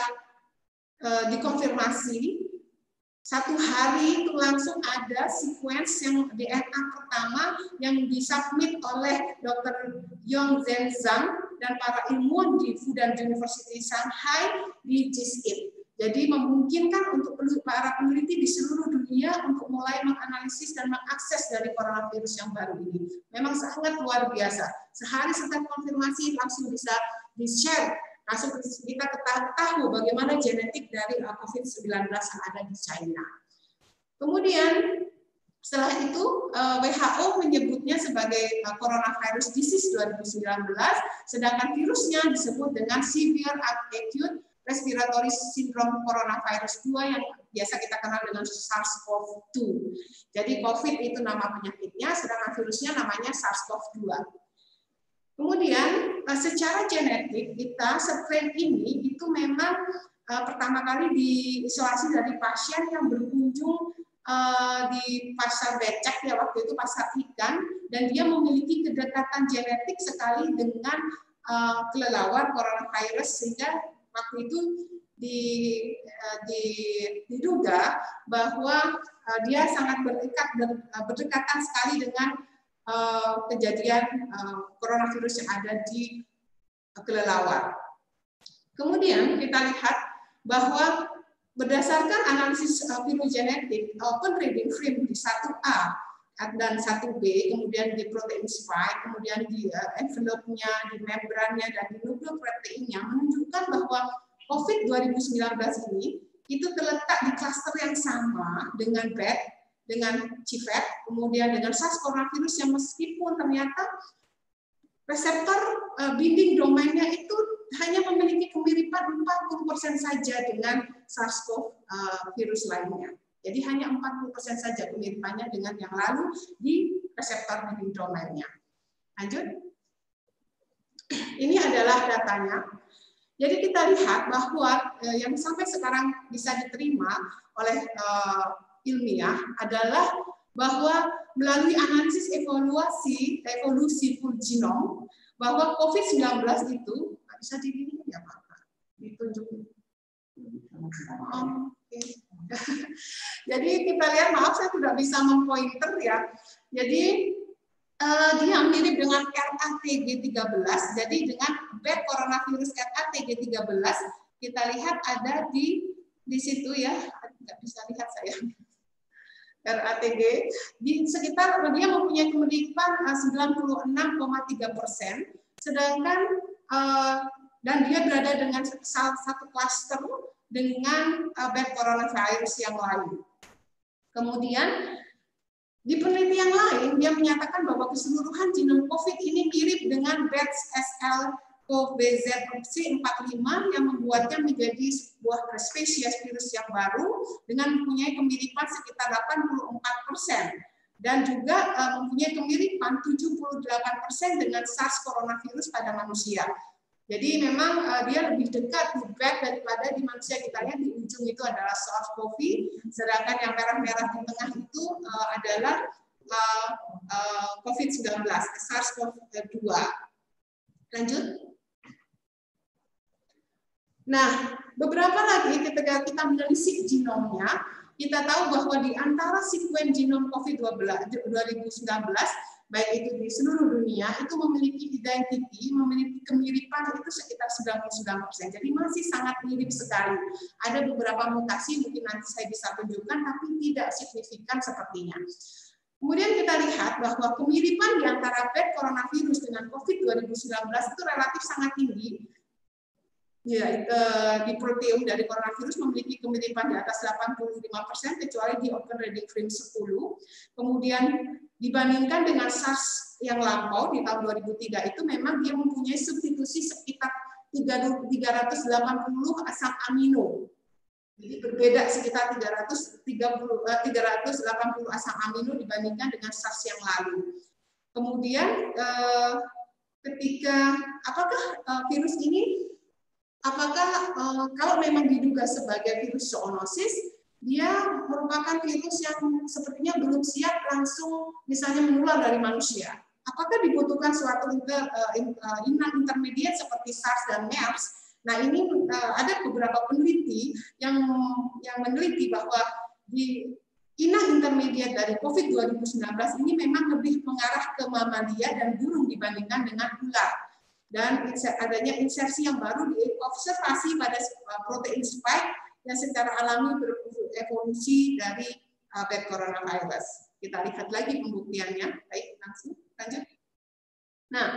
dikonfirmasi, satu hari itu langsung ada sequence yang DNA pertama yang disubmit oleh Dr. Yong Zhenzhang dan para ilmuwan di Fudan University Shanghai di GISIP. Jadi memungkinkan untuk para peneliti di seluruh dunia untuk mulai menganalisis dan mengakses dari coronavirus yang baru ini. Memang sangat luar biasa. Sehari setelah konfirmasi langsung bisa di-share, langsung kita tahu bagaimana genetik dari COVID-19 yang ada di China. Kemudian setelah itu WHO menyebutnya sebagai coronavirus disease 2019, sedangkan virusnya disebut dengan severe acute respiratory syndrome coronavirus 2 yang biasa kita kenal dengan SARS-CoV-2. Jadi COVID itu nama penyakitnya, sedangkan virusnya namanya SARS-CoV-2. Kemudian secara genetik kita strain ini itu memang pertama kali diisolasi dari pasien yang berkunjung di pasar becak ya waktu itu pasar ikan, dan dia memiliki kedekatan genetik sekali dengan kelelawar coronavirus sehingga waktu itu diduga bahwa dia sangat berdekatan sekali dengan kejadian coronavirus yang ada di kelelawar. Kemudian kita lihat bahwa berdasarkan analisis filogenetik, open reading frame di 1A dan 1B, kemudian di protein spike, kemudian di envelope-nya, di membrannya, dan di nukleoproteinnya menunjukkan bahwa COVID 2019 ini itu terletak di klaster yang sama dengan BET, dengan CIVET, kemudian dengan SARS coronavirus yang meskipun ternyata reseptor binding domainnya itu hanya memiliki kemiripan 40% saja dengan SARS-CoV virus lainnya. Jadi hanya 40% saja kemiripannya dengan yang lalu di reseptor binding domainnya. Lanjut. Ini adalah datanya. Jadi kita lihat bahwa yang sampai sekarang bisa diterima oleh ilmiah adalah bahwa melalui analisis evolusi full genome, bahwa COVID-19 itu bisa dilihat ya Pak, ditunjukin. Jadi kita lihat, maaf saya tidak bisa mempointer ya. Jadi dia mirip dengan RATG13. Jadi dengan bad coronavirus RATG13 kita lihat ada di situ ya. Tidak bisa lihat saya. RATG di sekitar dia mempunyai kemiripan 96,3%, sedangkan dan dia berada dengan salah satu klaster dengan bad coronavirus yang lain. Kemudian di penelitian lain dia menyatakan bahwa keseluruhan genom COVID ini mirip dengan BATS SL-CoV-Z-C45 yang membuatnya menjadi sebuah spesies virus yang baru dengan mempunyai kemiripan sekitar 84% dan juga mempunyai kemiripan 78% dengan SARS coronavirus pada manusia. Jadi memang dia lebih dekat di BAT daripada di manusia. Kita lihat di ujung itu adalah SARS-CoV, sedangkan yang merah-merah di tengah itu adalah COVID-19, SARS-CoV-2. Lanjut. Nah, beberapa lagi ketika kita menelisik genomnya, kita tahu bahwa di antara sekuen genom COVID-19, baik itu di seluruh dunia, itu memiliki identity, memiliki kemiripan itu sekitar 99%. Jadi masih sangat mirip sekali. Ada beberapa mutasi, mungkin nanti saya bisa tunjukkan, tapi tidak signifikan sepertinya. Kemudian kita lihat bahwa kemiripan di antara bad coronavirus dengan COVID 2019 itu relatif sangat tinggi. Ya, di proteom dari coronavirus memiliki kemiripan di atas 85%, kecuali di open reading frame 10. Kemudian dibandingkan dengan SARS yang lampau di tahun 2003 itu memang dia mempunyai substitusi sekitar 380 asam amino. Jadi berbeda sekitar 380 asam amino dibandingkan dengan SARS yang lalu. Kemudian ketika apakah virus ini kalau memang diduga sebagai virus zoonosis, dia merupakan virus yang sepertinya belum siap langsung misalnya menular dari manusia. Apakah dibutuhkan suatu inang intermediate seperti SARS dan MERS? Nah, ini ada beberapa peneliti yang meneliti bahwa di inang intermediate dari COVID 2019 ini memang lebih mengarah ke mamalia dan burung dibandingkan dengan ular. Dan adanya insersi yang baru diobservasi pada protein spike yang secara alami berevolusi dari bad coronavirus. Kita lihat lagi pembuktiannya. Baik, langsung lanjut. Nah,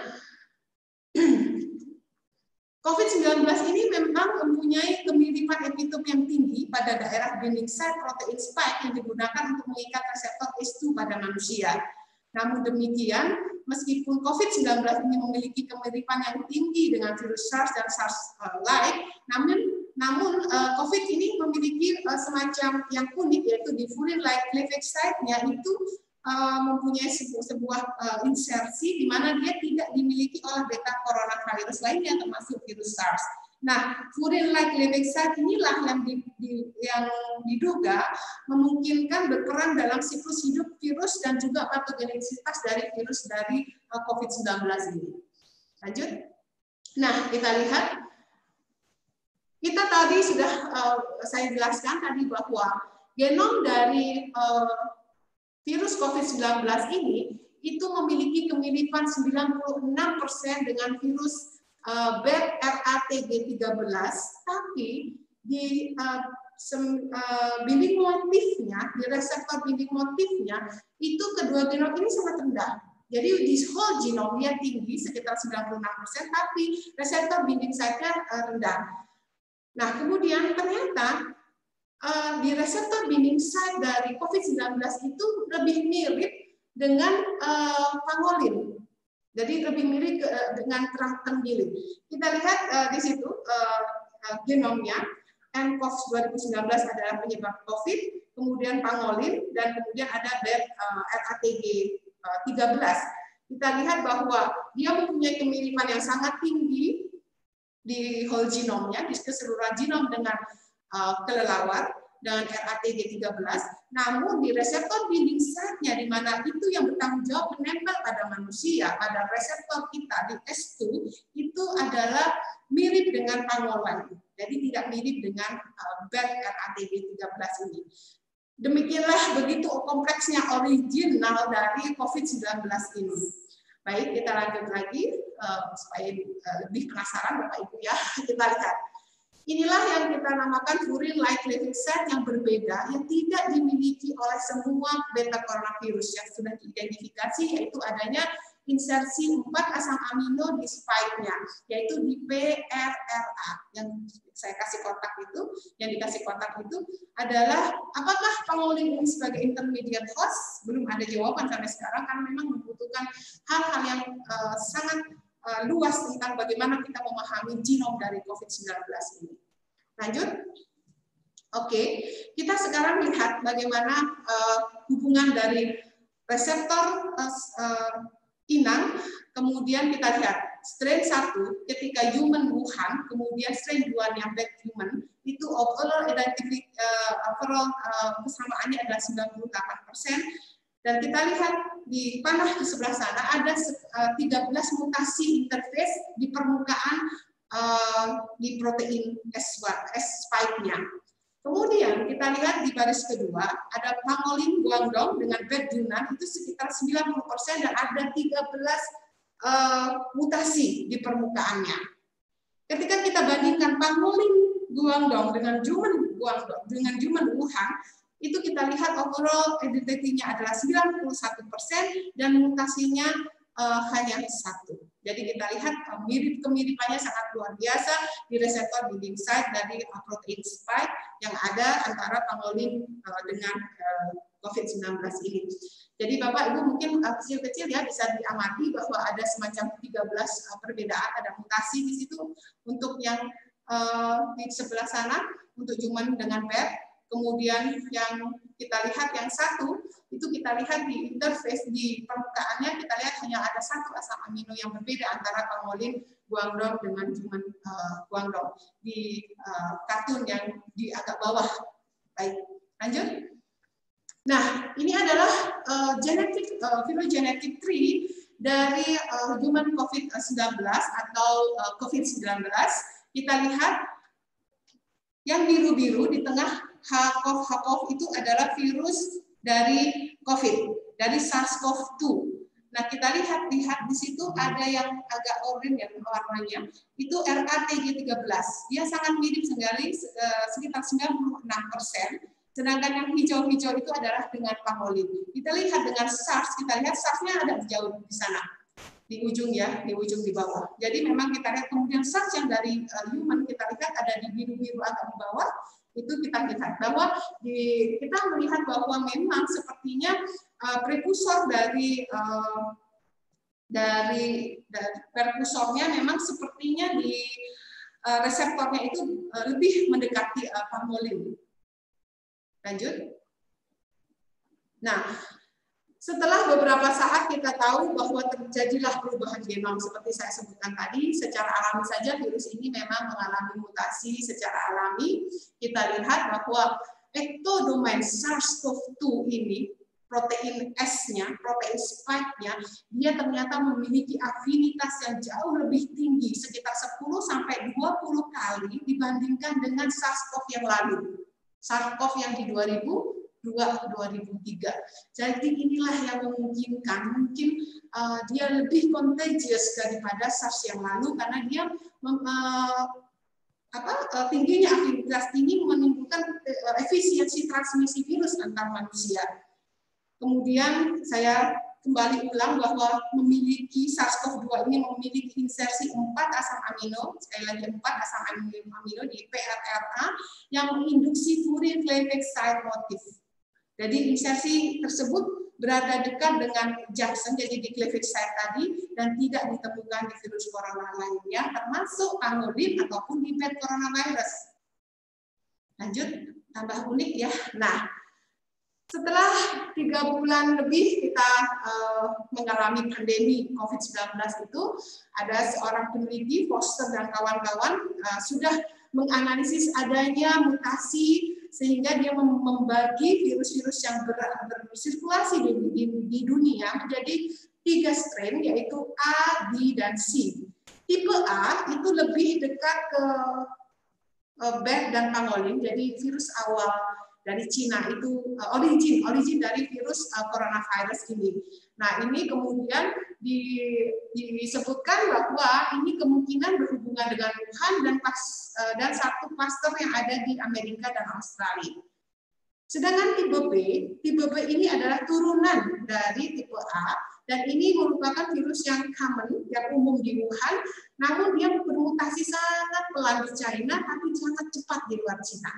COVID-19 ini memang mempunyai kemiripan epitop yang tinggi pada daerah binding site protein spike yang digunakan untuk mengikat reseptor ACE2 pada manusia. Namun demikian, meskipun COVID-19 ini memiliki kemiripan yang tinggi dengan virus SARS dan SARS-like, namun COVID ini memiliki semacam yang unik, yaitu di furin-like cleavage site-nya itu mempunyai sebuah insersi di mana dia tidak dimiliki oleh beta coronavirus lainnya termasuk virus SARS. Nah, furin-like cleavage site inilah yang diduga memungkinkan berperan dalam siklus hidup virus dan juga patogenisitas dari virus dari COVID-19 ini. Lanjut. Nah, kita lihat. Kita tadi sudah saya jelaskan tadi bahwa genom dari virus COVID-19 ini itu memiliki kemiripan 96% dengan virus BRATG13, tapi di binding motifnya, di reseptor binding motifnya, itu kedua genom ini sangat rendah. Jadi di whole genomnya tinggi sekitar 96%, tapi reseptor binding site-nya rendah. Nah, kemudian ternyata di reseptor binding site dari COVID-19 itu lebih mirip dengan pangolin. Jadi lebih mirip dengan terang bilik. Kita lihat di situ genomnya. nCoV 2019 adalah penyebab COVID, kemudian pangolin, dan kemudian ada RATG 13. Kita lihat bahwa dia mempunyai kemiripan yang sangat tinggi di whole genomnya, di keseluruhan genom dengan kelelawar dengan RATG 13, namun di reseptor binding site-nya di mana itu yang bertanggung jawab menempel pada manusia, pada reseptor kita di S2 itu adalah mirip dengan pangolin. Jadi tidak mirip dengan bad RATG 13 ini. Demikianlah begitu kompleksnya original dari COVID-19 ini. Baik, kita lanjut lagi supaya lebih penasaran Bapak Ibu ya. Kita lihat. Inilah yang kita namakan furin-like cleavage site yang berbeda, yang tidak dimiliki oleh semua beta coronavirus yang sudah diidentifikasi, yaitu adanya insersi 4 asam amino di spike-nya, yaitu di PRRA. Yang saya kasih kotak itu, yang dikasih kotak itu adalah apakah pangolin ini sebagai intermediate host? Belum ada jawaban sampai sekarang, karena memang membutuhkan hal-hal yang sangat luas tentang bagaimana kita memahami genom dari COVID-19 ini. Lanjut. Oke, kita sekarang lihat bagaimana hubungan dari reseptor inang, kemudian kita lihat strain 1 ketika human Wuhan, kemudian strain 2-nya bad human, itu overall kesamaannya adalah 98%. Dan kita lihat di panah di sebelah sana ada 13 mutasi interface di permukaan di protein S-spike-nya. Kemudian kita lihat di baris kedua ada pangolin Guangdong dengan bad Yunnan itu sekitar 90% dan ada 13 mutasi di permukaannya. Ketika kita bandingkan pangolin Guangdong dengan human Wuhan, itu kita lihat overall identity-nya adalah 91% dan mutasinya hanya 1. Jadi kita lihat kemiripannya sangat luar biasa di reseptor binding site dari protein spike yang ada antara pangolin dengan COVID-19 ini. Jadi Bapak Ibu mungkin kecil-kecil ya bisa diamati bahwa ada semacam 13 perbedaan, ada mutasi di situ untuk yang di sebelah sana untuk human dengan PET. Kemudian yang kita lihat yang satu itu kita lihat di interface di permukaannya kita lihat hanya ada 1 asam amino yang berbeda antara pangolin Guangdong dengan human Guangdong di kartun yang di agak bawah. Baik, lanjut. Nah, ini adalah phylogenetic tree dari human COVID-19 atau COVID-19. Kita lihat yang biru-biru di tengah HCOV itu adalah virus dari COVID, dari SARS-CoV-2. Nah, kita lihat di situ ada yang agak oranye ya warnanya, itu RATG13. Dia sangat mirip sekali, sekitar 96%. Sedangkan yang hijau-hijau itu adalah dengan pangolin. Kita lihat dengan SARS, kita lihat SARS-nya ada jauh di sana, di ujung ya, di ujung di bawah. Jadi memang kita lihat kemudian SARS yang dari human kita lihat ada di biru-biru agak di bawah. Itu kita lihat bahwa kita melihat bahwa memang sepertinya prekursor dari perkursornya memang sepertinya di reseptornya itu lebih mendekati pangolin. Lanjut. Nah, setelah beberapa saat kita tahu bahwa terjadilah perubahan genom seperti saya sebutkan tadi, secara alami saja virus ini memang mengalami mutasi secara alami. Kita lihat bahwa ectodomain SARS-CoV-2 ini, protein S-nya, protein spike-nya, dia ternyata memiliki afinitas yang jauh lebih tinggi, sekitar 10-20 kali dibandingkan dengan SARS-CoV yang lalu. SARS-CoV yang di 2003. Jadi inilah yang memungkinkan mungkin dia lebih contagious daripada SARS yang lalu karena dia tingginya afinitas tinggi menimbulkan efisiensi transmisi virus antar manusia. Kemudian saya kembali ulang bahwa memiliki SARS-CoV-2 ini memiliki insersi 4 asam amino, sekali lagi 4 asam amino di PRRA yang menginduksi furin cleavage site motif. Jadi insersi tersebut berada dekat dengan junction, jadi di cleavage site tadi, dan tidak ditemukan di virus corona lainnya, termasuk pangolin ataupun di bad coronavirus. Lanjut, tambah unik ya. Nah, setelah 3 bulan lebih kita mengalami pandemi COVID-19 itu, ada seorang peneliti, Foster dan kawan-kawan, sudah menganalisis adanya mutasi sehingga dia membagi virus-virus yang bersirkulasi di dunia menjadi 3 strain, yaitu A, B, dan C. Tipe A itu lebih dekat ke bad dan pangolin, jadi virus awal dari Cina itu origin dari virus coronavirus ini. Nah, ini kemudian disebutkan bahwa ini kemungkinan berhubungan dengan Wuhan dan satu klaster yang ada di Amerika dan Australia. Sedangkan tipe B ini adalah turunan dari tipe A dan ini merupakan virus yang common, yang umum di Wuhan, namun dia bermutasi sangat pelan di China tapi sangat cepat di luar China.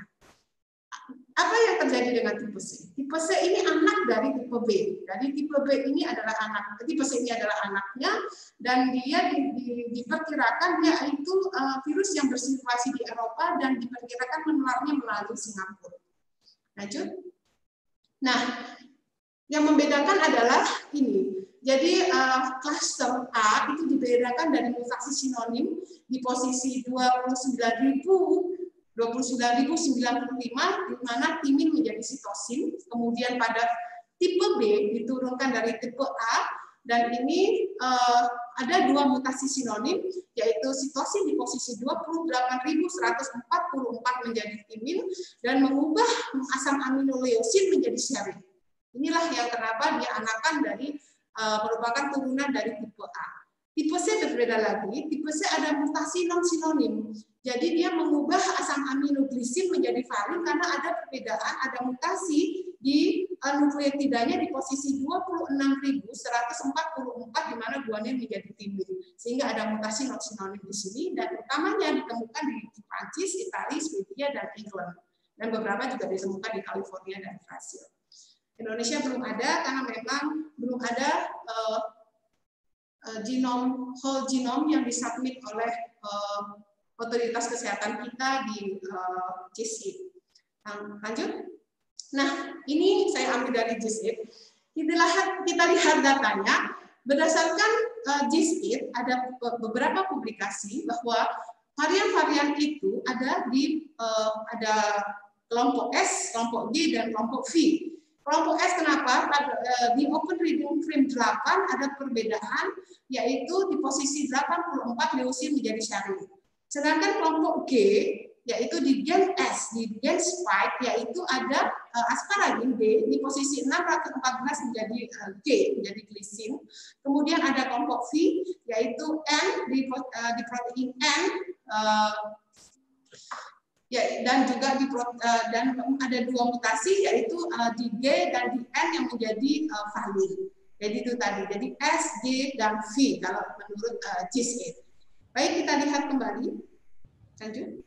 Apa yang terjadi dengan tipe C? Tipe C ini anak dari tipe B. Jadi tipe B ini adalah tipe C ini adalah anaknya dan dia diperkirakan dia itu virus yang bersirkulasi di Eropa dan diperkirakan menularnya melalui Singapura. Lanjut. Nah, yang membedakan adalah ini. Jadi klaster A itu dibedakan dari mutasi sinonim di posisi 29.095 di mana timin menjadi sitosin, kemudian pada tipe B diturunkan dari tipe A dan ini ada 2 mutasi sinonim yaitu sitosin di posisi 28.144 menjadi timin dan mengubah asam amino leusin menjadi serine. Inilah yang kenapa dia anakan dari merupakan turunan dari tipe A. Tipe C berbeda lagi, tipe C ada mutasi non sinonim. Jadi dia mengubah asam aminoglisin menjadi varin karena ada perbedaan, ada mutasi di nukleotidanya di posisi 26.144 di mana guanine menjadi timin. Sehingga ada mutasi non sinonim di sini dan utamanya ditemukan di Prancis, Italia, Swedia dan England. Dan beberapa juga ditemukan di California dan Brasil. Indonesia belum ada karena memang belum ada whole genome yang disubmit oleh otoritas kesehatan kita di GISIP. Lanjut. Nah, ini saya ambil dari GISIP. Kita lihat datanya. Berdasarkan GISIP, ada beberapa publikasi bahwa varian-varian itu ada di ada kelompok S, kelompok G, dan kelompok V. Kelompok S kenapa? Di Open Reading Frame 8 ada perbedaan, yaitu di posisi 84 leusin menjadi serine. Sedangkan kelompok G yaitu di gen S, di gen spike, yaitu ada asparagin D di posisi 614 menjadi G, menjadi glisin. Kemudian ada kelompok V, yaitu N di protein N, ya, dan juga dan ada 2 mutasi, yaitu di G dan di N yang menjadi valid. Jadi itu tadi, jadi S, G, dan V kalau menurut GIS. Baik, kita lihat kembali. Lanjut.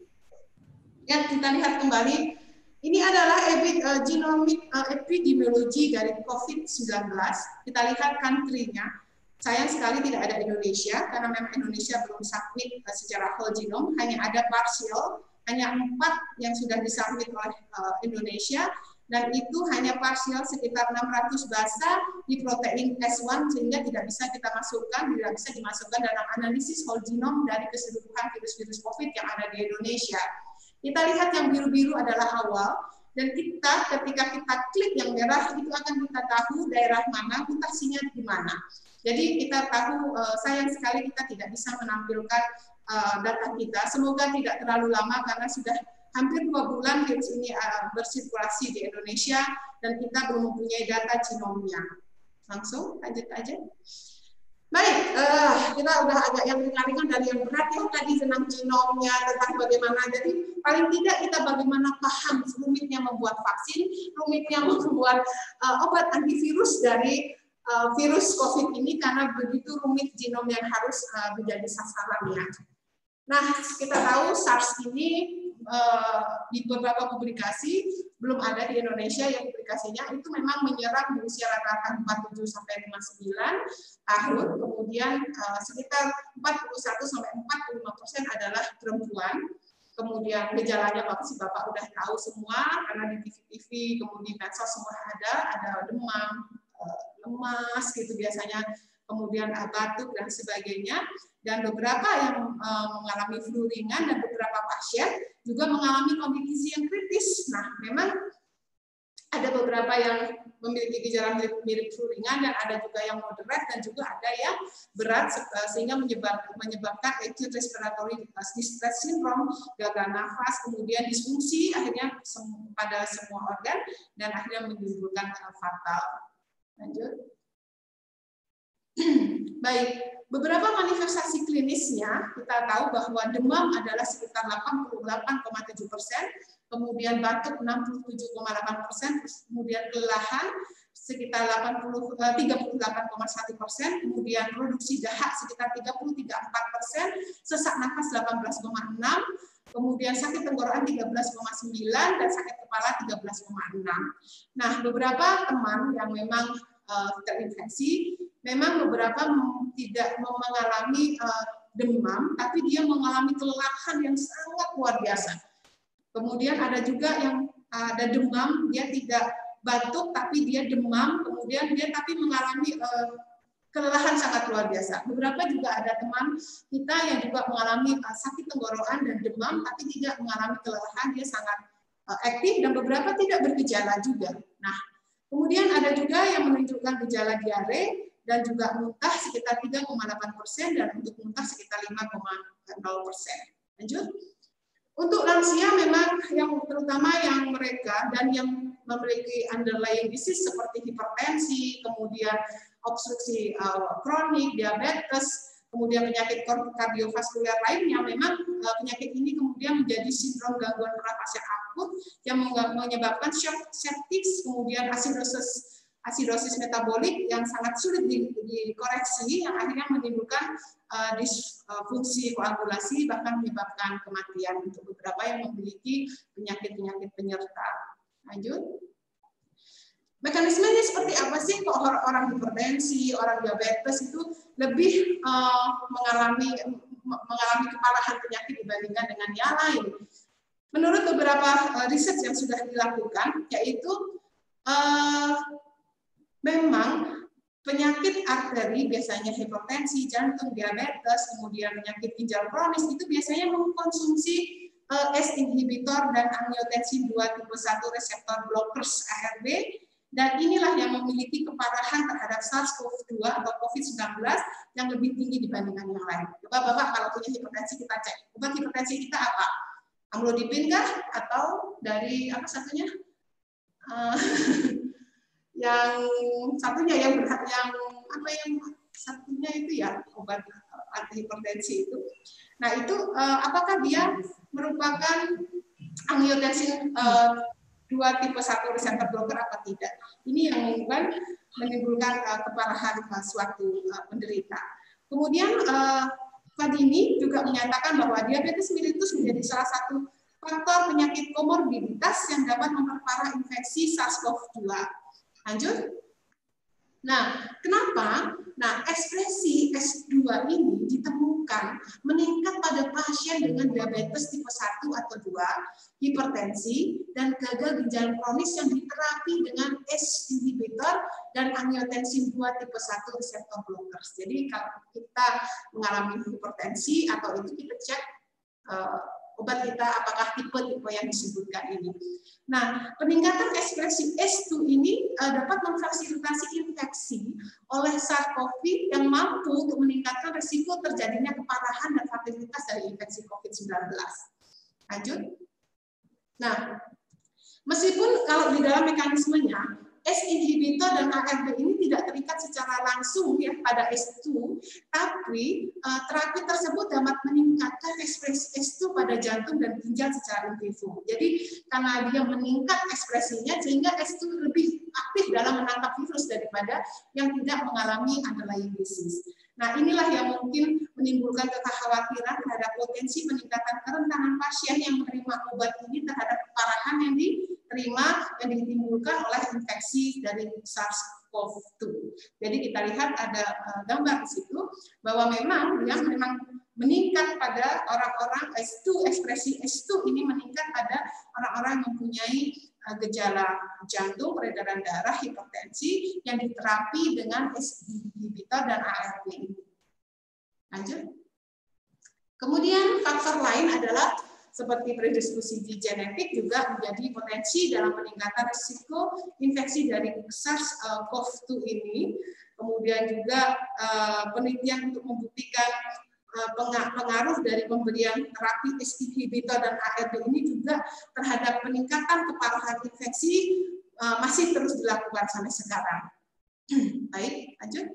Ya, kita lihat kembali. Ini adalah genomic epidemiologi dari COVID-19. Kita lihat country-nya. Sayang sekali tidak ada Indonesia, karena memang Indonesia belum submit secara whole genome, hanya ada partial, hanya 4 yang sudah disubmit oleh Indonesia, dan itu hanya parsial sekitar 600 basa di protein S1, sehingga tidak bisa kita masukkan, tidak bisa dimasukkan dalam analisis whole genome dari keseluruhan virus-virus COVID yang ada di Indonesia. Kita lihat yang biru-biru adalah awal, dan kita ketika kita klik yang merah itu akan kita tahu daerah mana, mutasinya di mana. Jadi kita tahu, sayang sekali kita tidak bisa menampilkan data kita. Semoga tidak terlalu lama karena sudah hampir 2 bulan virus ini bersirkulasi di Indonesia dan kita belum mempunyai data genomnya. Langsung lanjut aja. Baik, kita udah agak yang ringan-ringan dari yang berat ya, tadi tentang genomnya, tentang bagaimana, jadi paling tidak kita bagaimana paham rumitnya membuat vaksin, rumitnya membuat obat antivirus dari virus COVID ini, karena begitu rumit genom yang harus menjadi sasarannya. Nah, kita tahu SARS ini di beberapa publikasi, belum ada di Indonesia yang publikasinya, itu memang menyerang di usia rata-rata 47 sampai 59 tahun, kemudian sekitar 41 sampai 45% adalah perempuan. Kemudian gejalanya pasti Bapak udah tahu semua, karena di TV-TV, kemudian medsos semua ada demam, lemas gitu biasanya, kemudian batuk dan sebagainya, dan beberapa yang mengalami flu ringan dan beberapa pasien juga mengalami kondisi yang kritis. Nah, memang ada beberapa yang memiliki gejala mirip flu ringan dan ada juga yang moderat dan juga ada yang berat sehingga menyebabkan acute respiratory distress syndrome, gagal nafas, kemudian disfungsi akhirnya pada semua organ dan akhirnya menimbulkan fatal. Lanjut. Baik, beberapa manifestasi klinisnya kita tahu bahwa demam adalah sekitar 88,7%, kemudian batuk 67,8%, kemudian kelelahan sekitar 38,1%, kemudian produksi dahak sekitar 33,4%, sesak nafas 18,6%, kemudian sakit tenggorokan 13,9% dan sakit kepala 13,6%. Nah, beberapa teman yang memang terinfeksi, memang beberapa tidak mengalami demam, tapi dia mengalami kelelahan yang sangat luar biasa. Kemudian ada juga yang ada demam, dia tidak batuk, tapi dia demam, kemudian dia tapi mengalami kelelahan sangat luar biasa. Beberapa juga ada teman kita yang juga mengalami sakit tenggorokan dan demam, tapi tidak mengalami kelelahan, dia sangat aktif, dan beberapa tidak bergejala juga. Nah, kemudian ada juga yang menunjukkan gejala diare dan juga muntah sekitar 3,8% dan untuk muntah sekitar 5,0%. Lanjut. Untuk lansia memang yang terutama yang mereka dan yang memiliki underlying disease seperti hipertensi, kemudian obstruksi kronik, diabetes, kemudian penyakit kardiovaskuler lainnya, memang penyakit ini kemudian menjadi sindrom gangguan pernapasan akut yang menyebabkan shock septic, kemudian asidosis metabolik yang sangat sulit dikoreksi, yang akhirnya menimbulkan disfungsi koagulasi, bahkan menyebabkan kematian untuk beberapa yang memiliki penyakit-penyakit penyerta. Lanjut. Mekanismenya seperti apa sih kok orang hipertensi, orang diabetes itu lebih mengalami keparahan penyakit dibandingkan dengan yang lain? Menurut beberapa riset yang sudah dilakukan, yaitu memang penyakit arteri, biasanya hipertensi, jantung, diabetes, kemudian penyakit ginjal kronis, itu biasanya mengkonsumsi ACE inhibitor dan angiotensin 2 tipe 1 reseptor blockers ARB, dan inilah yang memiliki keparahan terhadap SARS-CoV-2 atau COVID-19 yang lebih tinggi dibandingkan yang lain. Coba Bapak kalau punya hipertensi kita cek, obat hipertensi kita apa? amlodipin kah atau dari apa satunya? Yang satunya yang satunya itu ya obat anti hipertensi itu. Nah itu apakah dia merupakan angiotensin 2 tipe 1 reseptor blocker apa tidak? Ini yang menimbulkan keparahan suatu penderita. Kemudian Fadini juga menyatakan bahwa diabetes mellitus menjadi salah satu faktor penyakit komorbiditas yang dapat memperparah infeksi SARS-CoV-2. Lanjut. Nah, kenapa? Nah, ekspresi S2 ini ditemukan meningkat pada pasien dengan diabetes tipe 1 atau 2, hipertensi, dan gagal ginjal kronis yang diterapi dengan ACE inhibitor dan angiotensin 2 tipe 1 reseptor blockers. Jadi kalau kita mengalami hipertensi atau itu kita cek obat kita apakah tipe-tipe yang disebutkan ini. Nah, peningkatan ekspresi S2 ini dapat memfasilitasi infeksi oleh SARS-CoV yang mampu untuk meningkatkan risiko terjadinya keparahan dan fatalitas dari infeksi COVID-19. Lanjut. Nah, meskipun kalau di dalam mekanismenya ACE inhibitor dan ARB ini tidak terikat secara langsung ya pada S2, tapi terapi tersebut dapat meningkatkan ekspresi S2 pada jantung dan ginjal secara in vivo. Jadi karena dia meningkat ekspresinya sehingga S2 lebih aktif dalam menangkap virus daripada yang tidak mengalami underlying disease. Nah, inilah yang mungkin menimbulkan kekhawatiran terhadap potensi peningkatan kerentanan pasien yang menerima obat ini terhadap keparahan yang diterima yang ditimbulkan oleh infeksi dari SARS-CoV-2. Jadi kita lihat ada gambar di situ bahwa memang yang memang meningkat pada orang-orang S2, ekspresi S2 ini meningkat pada orang-orang yang mempunyai gejala jantung, peredaran darah, hipertensi yang diterapi dengan ACE inhibitor dan ARB ini. Lanjut. Kemudian faktor lain adalah seperti predisposisi genetik juga menjadi potensi dalam peningkatan risiko infeksi dari SARS-CoV-2 ini. Kemudian juga penelitian untuk membuktikan pengaruh dari pemberian terapi ACE inhibitor dan ARB ini juga terhadap peningkatan keparahan infeksi masih terus dilakukan sampai sekarang. Baik, lanjut.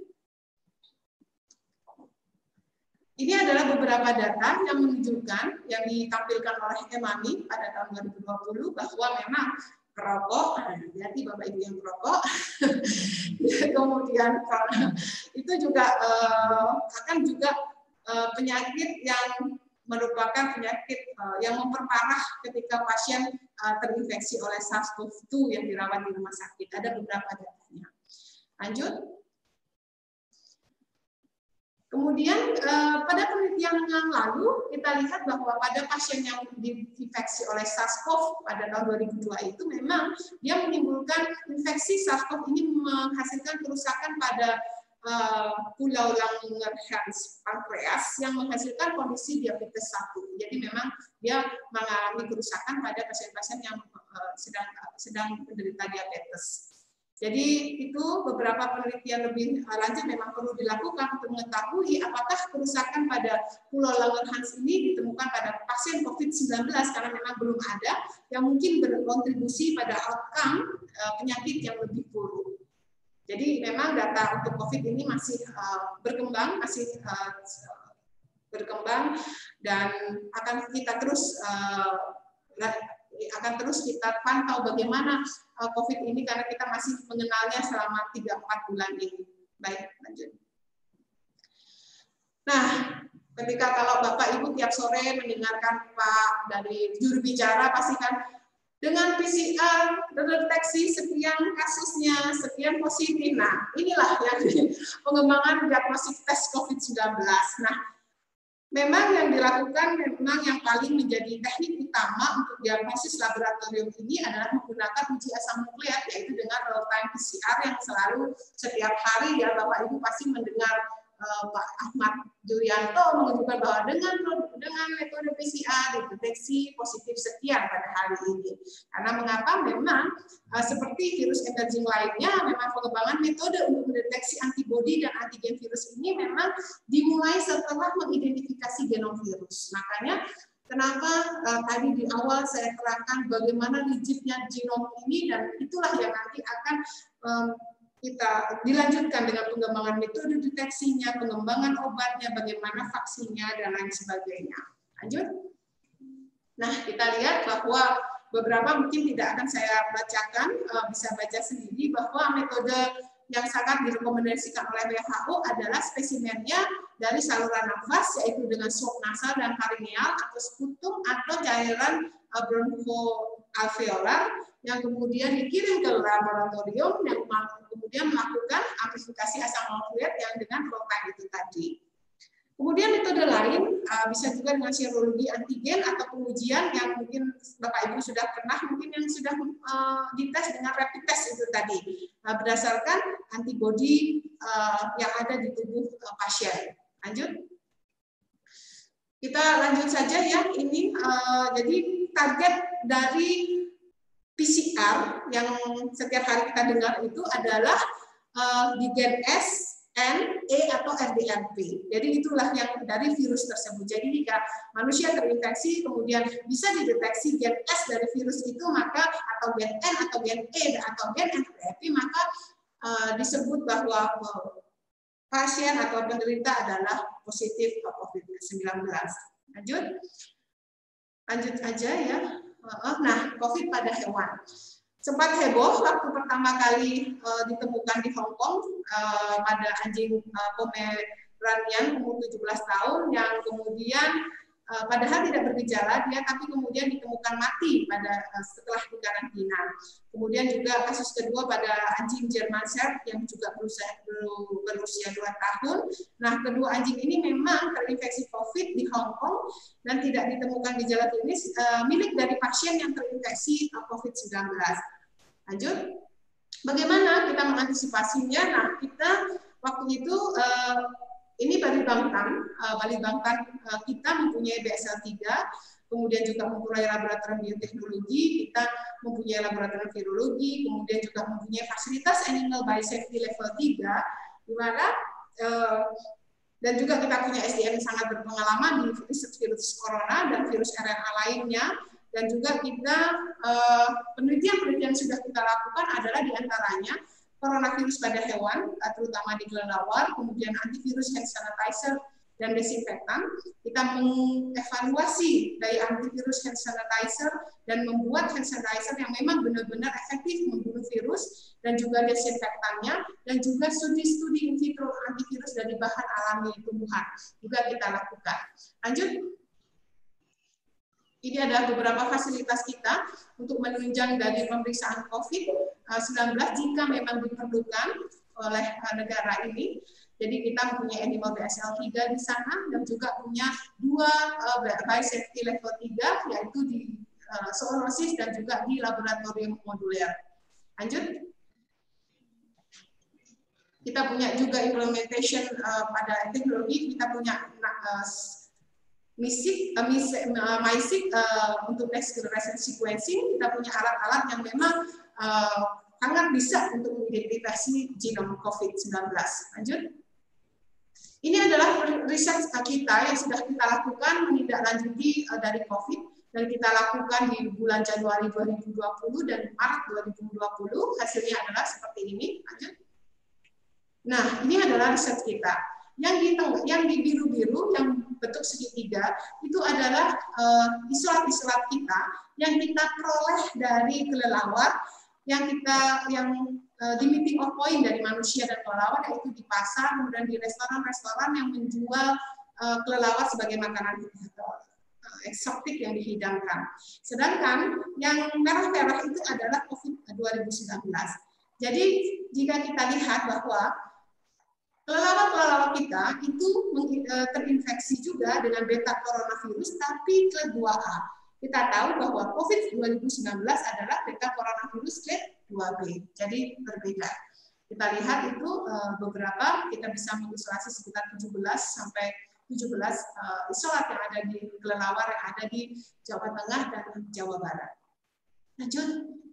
Ini adalah beberapa data yang menunjukkan yang ditampilkan oleh Emami pada tahun 2020 bahwa memang perokok, hati-hati Bapak Ibu yang perokok, kemudian itu juga akan juga penyakit yang merupakan penyakit yang memperparah ketika pasien terinfeksi oleh SARS-CoV-2 yang dirawat di rumah sakit. Ada beberapa datanya. Lanjut. Kemudian pada penelitian yang lalu kita lihat bahwa pada pasien yang diinfeksi oleh SARS-CoV pada tahun 2002 itu memang dia menimbulkan infeksi SARS-CoV ini menghasilkan kerusakan pada pulau Langerhans pankreas yang menghasilkan kondisi diabetes 1. Jadi memang dia mengalami kerusakan pada pasien-pasien yang sedang menderita diabetes. Jadi itu beberapa penelitian lebih lanjut memang perlu dilakukan untuk mengetahui apakah kerusakan pada pulau Langerhans ini ditemukan pada pasien COVID-19 karena memang belum ada yang mungkin berkontribusi pada outcome penyakit yang lebih buruk. Jadi memang data untuk COVID ini masih berkembang, dan akan kita terus kita pantau bagaimana COVID ini karena kita masih mengenalnya selama 3-4 bulan ini. Baik, lanjut. Nah, ketika kalau Bapak Ibu tiap sore mendengarkan Pak dari juru bicara pasti kan dengan PCR terdeteksi sekian kasusnya, sekian positif. Nah, inilah yang pengembangan diagnostik tes COVID-19. Nah, memang yang dilakukan memang yang paling menjadi teknik utama untuk diagnosis laboratorium ini adalah menggunakan uji asam nukleat, yaitu dengan real time PCR yang selalu setiap hari ya Bapak Ibu pasti mendengar Pak Ahmad Yuryanto menunjukkan bahwa dengan metode PCR dideteksi positif sekian pada hari ini. Karena mengapa? Memang seperti virus emerging lainnya, memang pengembangan metode untuk mendeteksi antibodi dan antigen virus ini memang dimulai setelah mengidentifikasi genom virus. Makanya Kenapa tadi di awal saya terangkan bagaimana rigidnya genom ini, dan itulah yang nanti akan kita dilanjutkan dengan pengembangan metode deteksinya, pengembangan obatnya, bagaimana vaksinnya, dan lain sebagainya. Lanjut. Nah, kita lihat bahwa beberapa mungkin tidak akan saya bacakan, bisa baca sendiri, bahwa metode yang sangat direkomendasikan oleh WHO adalah spesimennya dari saluran nafas, yaitu dengan swab nasal dan faringeal atau sputum atau cairan bronchoalveolar yang kemudian dikirim ke laboratorium yang kemudian melakukan amplifikasi asam nukleat yang dengan flow time itu tadi. Kemudian metode lain bisa juga dengan serologi antigen atau pengujian yang mungkin Bapak Ibu sudah pernah, mungkin yang sudah dites dengan rapid test itu tadi, berdasarkan antibodi yang ada di tubuh pasien. Lanjut. Kita lanjut saja ya. Ini jadi target dari PCR yang setiap hari kita dengar itu adalah di gen S, N, E, atau RDNP. Jadi itulah yang dari virus tersebut. Jadi jika manusia terinfeksi, kemudian bisa dideteksi gen S dari virus itu, maka atau gen N, atau gen E, atau gen RDNP, maka disebut bahwa pasien atau penderita adalah positif COVID-19. Lanjut. Lanjut aja ya. Nah, COVID pada hewan. Sempat heboh waktu pertama kali ditemukan di Hong Kong pada anjing Pomeranian umur 17 tahun yang kemudian padahal tidak bergejala dia, tapi kemudian ditemukan mati pada setelah dikarantina. Kemudian juga kasus kedua pada anjing German Shepherd yang juga berusia 2 tahun. Nah, kedua anjing ini memang terinfeksi COVID di Hong Kong dan tidak ditemukan gejala klinis milik dari pasien yang terinfeksi COVID-19. Lanjut. Bagaimana kita mengantisipasinya? Nah, kita waktu itu ini Bali Bangtan kita mempunyai BSL 3, kemudian juga mempunyai laboratorium bioteknologi, kita mempunyai laboratorium virologi, kemudian juga mempunyai fasilitas animal biosafety level 3, di mana dan juga kita punya SDM yang sangat berpengalaman di virus corona dan virus RNA lainnya. Dan juga kita penelitian-penelitian yang sudah kita lakukan adalah diantaranya coronavirus pada hewan, terutama di kelelawar, kemudian antivirus, hand sanitizer, dan desinfektan. Kita mengevaluasi dari antivirus, hand sanitizer, dan membuat hand sanitizer yang memang benar-benar efektif membunuh virus, dan juga desinfektannya, dan juga studi-studi in vitro antivirus dari bahan alami tumbuhan juga kita lakukan. Lanjut. Ini adalah beberapa fasilitas kita untuk menunjang dari pemeriksaan COVID-19 jika memang diperlukan oleh negara ini. Jadi kita mempunyai animal BSL 3 di sana dan juga punya 2 biosafety level 3 yaitu di zoonosis dan juga di laboratorium moduler. Lanjut. Kita punya juga implementation pada teknologi, kita punya MiSeq untuk next generation sequencing. Kita punya alat-alat yang memang sangat bisa untuk mengidentifikasi genom COVID-19. Lanjut. Ini adalah riset kita yang sudah kita lakukan menindaklanjuti dari COVID dan kita lakukan di bulan Januari 2020 dan Maret 2020. Hasilnya adalah seperti ini. Lanjut. Nah, ini adalah riset kita. Yang di biru-biru, yang bentuk segitiga, itu adalah isolat-isolat kita yang kita peroleh dari kelelawar, yang di meeting of point dari manusia dan kelelawar, yaitu di pasar, kemudian di restoran-restoran yang menjual kelelawar sebagai makanan eksotik yang dihidangkan. Sedangkan yang merah-merah itu adalah COVID-19. Jadi jika kita lihat bahwa kelelawar-kelelawar kita itu terinfeksi juga dengan beta coronavirus, tapi clade 2A. Kita tahu bahwa COVID-19 adalah beta coronavirus clade 2B, jadi berbeda. Kita lihat itu beberapa, kita bisa mengisolasi sekitar 17 sampai 17 isolat yang ada di kelelawar yang ada di Jawa Tengah dan Jawa Barat. Lanjut.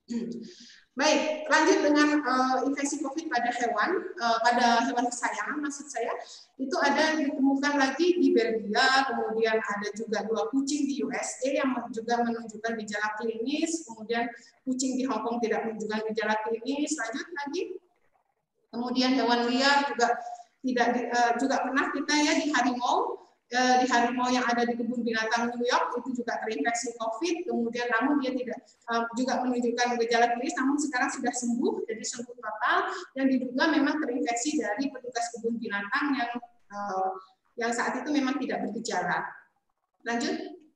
Baik, lanjut dengan infeksi COVID pada hewan kesayangan maksud saya, itu ada ditemukan lagi di Belgia, kemudian ada juga 2 kucing di USA yang juga menunjukkan gejala klinis, kemudian kucing di Hong Kong tidak menunjukkan gejala klinis, lanjut lagi. Kemudian hewan liar juga juga pernah kita ya di harimau yang ada di kebun binatang New York itu juga terinfeksi COVID, kemudian namun dia tidak juga menunjukkan gejala klinis, namun sekarang sudah sembuh, jadi sembuh total, yang diduga memang terinfeksi dari petugas kebun binatang yang saat itu memang tidak bergejala. Lanjut.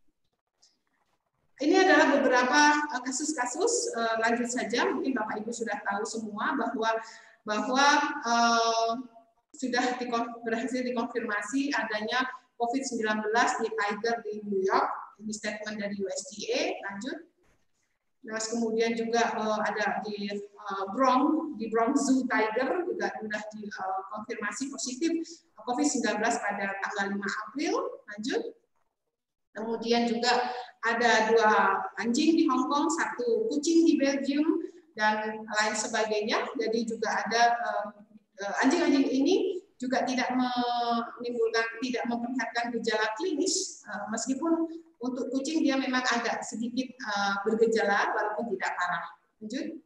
Ini adalah beberapa kasus-kasus, lanjut saja, mungkin Bapak Ibu sudah tahu semua bahwa sudah berhasil dikonfirmasi adanya COVID-19 di tiger di New York, ini statement dari USDA. Lanjut. Nah, kemudian juga ada di Bronx Zoo Tiger juga sudah dikonfirmasi positif COVID-19 pada tanggal 5 April. Lanjut. Kemudian juga ada 2 anjing di Hong Kong, 1 kucing di Belgium, dan lain sebagainya. Jadi juga ada anjing-anjing ini juga tidak memperlihatkan gejala klinis, meskipun untuk kucing dia memang agak sedikit bergejala walaupun tidak parah. Lanjut.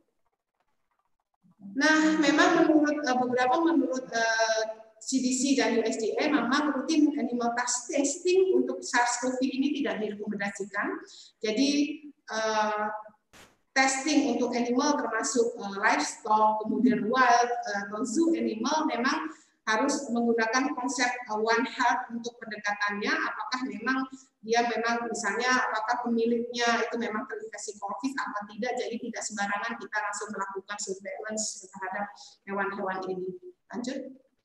Nah, memang menurut CDC dan USDA memang rutin animal testing untuk SARS-CoV ini tidak direkomendasikan. Jadi testing untuk animal termasuk livestock, kemudian wild atau zoo animal memang harus menggunakan konsep One Health untuk pendekatannya, apakah memang dia memang misalnya apakah pemiliknya itu memang terinfeksi COVID atau tidak, jadi tidak sembarangan kita langsung melakukan surveillance terhadap hewan-hewan ini. Lanjut.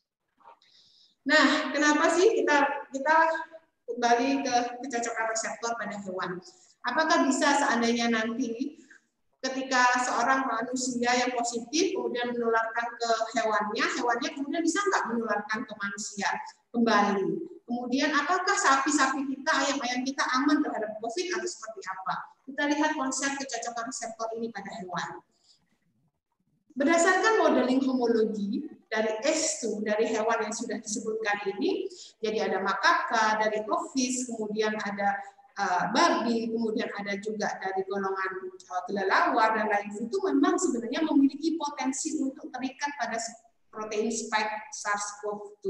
Nah, kenapa sih kita kembali ke kecocokan reseptor pada hewan? Apakah bisa seandainya nanti ketika seorang manusia yang positif kemudian menularkan ke hewannya kemudian bisa nggak menularkan ke manusia kembali? Kemudian apakah sapi-sapi kita, ayam-ayam kita aman terhadap COVID atau seperti apa? Kita lihat konsep kecocokan reseptor ini pada hewan. Berdasarkan modeling homologi dari S2 dari hewan yang sudah disebutkan ini, jadi ada makaka, dari office, kemudian ada babi, kemudian ada juga dari golongan kelelawar dan lain itu memang sebenarnya memiliki potensi untuk terikat pada protein spike SARS-CoV-2.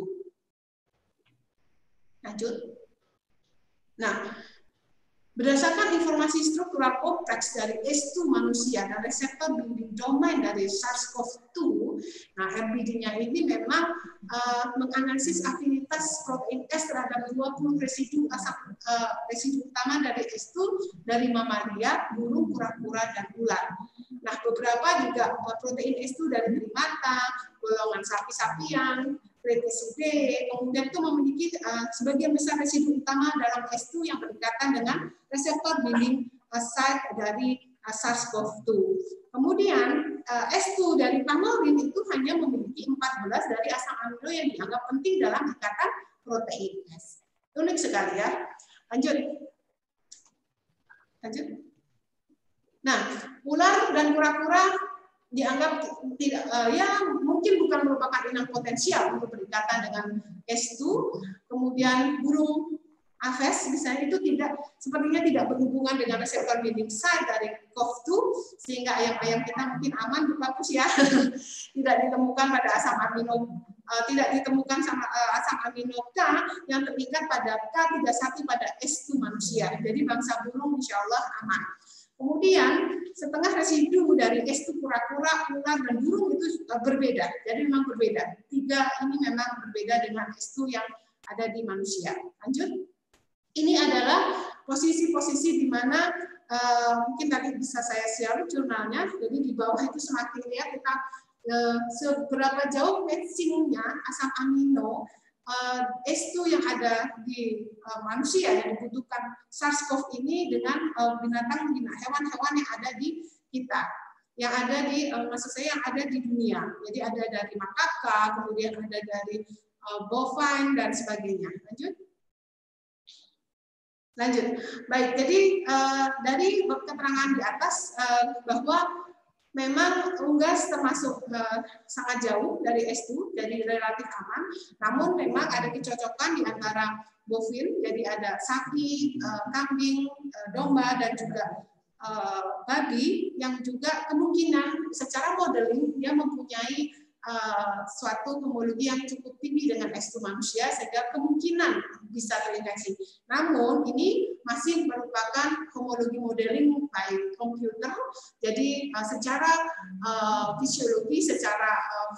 Lanjut. Nah, berdasarkan informasi struktural kompleks dari S2 manusia dan reseptor binding domain dari SARS-CoV-2, nah RBD-nya ini memang menganalisis afinitas protein S terhadap 20 residu utama dari S2 dari mamalia, burung, kura-kura, dan ular. Nah, beberapa juga protein S2 dari primata, golongan sapi-sapian, Retisidae, kemudian itu memiliki sebagian besar residu utama dalam S2 yang berdekatan dengan reseptor binding site dari SARS-CoV-2. Kemudian S2 dari panorin itu hanya memiliki 14 dari asam amino yang dianggap penting dalam ikatan protein S. Unik sekali ya. Lanjut. Nah, ular dan kura-kura dianggap tidak mungkin bukan merupakan inang potensial untuk berikatan dengan S2. Kemudian burung aves misalnya itu sepertinya tidak berhubungan dengan reseptor binding site dari CoV-2 sehingga ayam-ayam kita mungkin aman bagus ya. Tidak ditemukan pada asam amino tidak ditemukan sama asam amino K yang terikat pada K31 pada S2 manusia. Jadi bangsa burung insya Allah aman. Kemudian setengah residu dari S2 kura-kura, ular, dan burung itu berbeda. Jadi memang berbeda. 3 ini memang berbeda dengan S2 yang ada di manusia. Lanjut. Ini adalah posisi-posisi di mana mungkin tadi bisa saya share jurnalnya. Jadi di bawah itu semakin lihat kita seberapa jauh matchingnya asam amino S2 yang ada di manusia yang dibutuhkan SARS-CoV ini dengan hewan-hewan yang ada di kita, yang ada di maksud saya yang ada di dunia. Jadi ada dari makaka, kemudian ada dari bovine dan sebagainya. Lanjut. Baik, jadi dari keterangan di atas bahwa memang unggas termasuk sangat jauh dari S2, jadi relatif aman. Namun memang ada kecocokan di antara bovin, jadi ada sapi, kambing, domba, dan juga babi yang juga kemungkinan secara modeling dia mempunyai suatu homologi yang cukup tinggi dengan S2 manusia sehingga kemungkinan bisa terinfeksi. Namun ini masih merupakan homologi modeling by komputer, jadi secara fisiologi, secara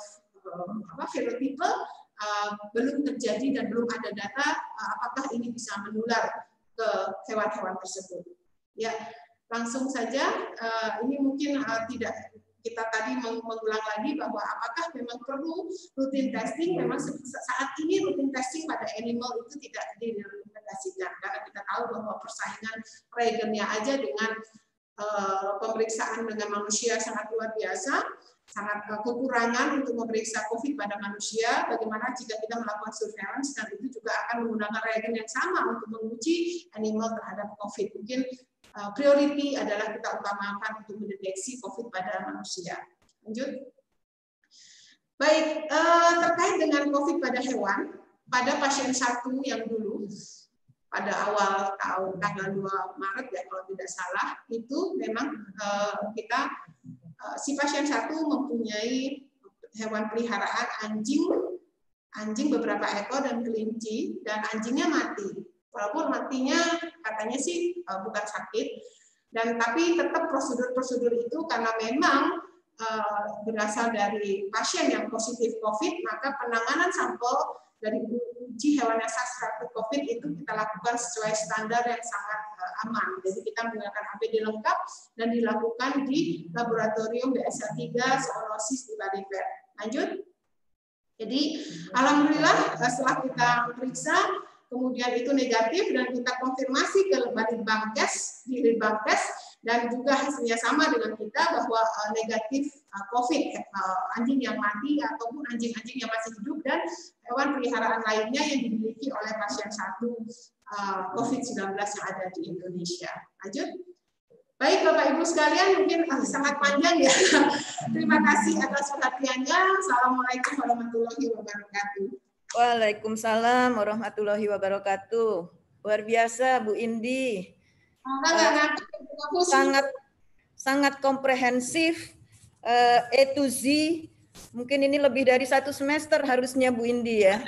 fenotipe belum terjadi dan belum ada data apakah ini bisa menular ke hewan-hewan tersebut. Ya, langsung saja ini mungkin tidak kita tadi mengulang lagi bahwa apakah memang perlu rutin testing. Memang saat ini rutin testing pada animal itu tidak direkomendasikan karena kita tahu bahwa persaingan reagennya aja dengan pemeriksaan dengan manusia sangat luar biasa, sangat kekurangan untuk memeriksa COVID pada manusia. Bagaimana jika kita melakukan surveillance dan itu juga akan menggunakan reagen yang sama untuk menguji animal terhadap COVID. Mungkin priority adalah kita utamakan untuk mendeteksi COVID pada manusia. Lanjut. Baik, terkait dengan COVID pada hewan, pada pasien 1 yang dulu, pada awal tahun tanggal 2 Maret ya kalau tidak salah, itu memang kita si pasien 1 mempunyai hewan peliharaan anjing beberapa ekor dan kelinci, dan anjingnya mati. Walaupun matinya katanya sih bukan sakit, dan tapi tetap prosedur-prosedur itu karena memang berasal dari pasien yang positif COVID, maka penanganan sampel dari uji hewan yang suspek COVID itu kita lakukan sesuai standar yang sangat aman. Jadi kita menggunakan APD lengkap dan dilakukan di laboratorium BSL-3 zoonosis di Baliver. Lanjut. Jadi alhamdulillah setelah kita periksa kemudian itu negatif dan kita konfirmasi ke Litbangkes di Litbangkes dan juga hasilnya sama dengan kita bahwa negatif COVID, anjing yang mati ataupun anjing-anjing yang masih hidup dan hewan peliharaan lainnya yang dimiliki oleh pasien 1 COVID-19 yang ada di Indonesia. Lanjut. Baik Bapak Ibu sekalian, mungkin sangat panjang ya. Terima kasih atas perhatiannya. Assalamualaikum warahmatullahi wabarakatuh. Waalaikumsalam warahmatullahi wabarakatuh. Luar biasa Bu Indi. Sangat komprehensif, A to Z. Mungkin ini lebih dari 1 semester harusnya Bu Indi ya.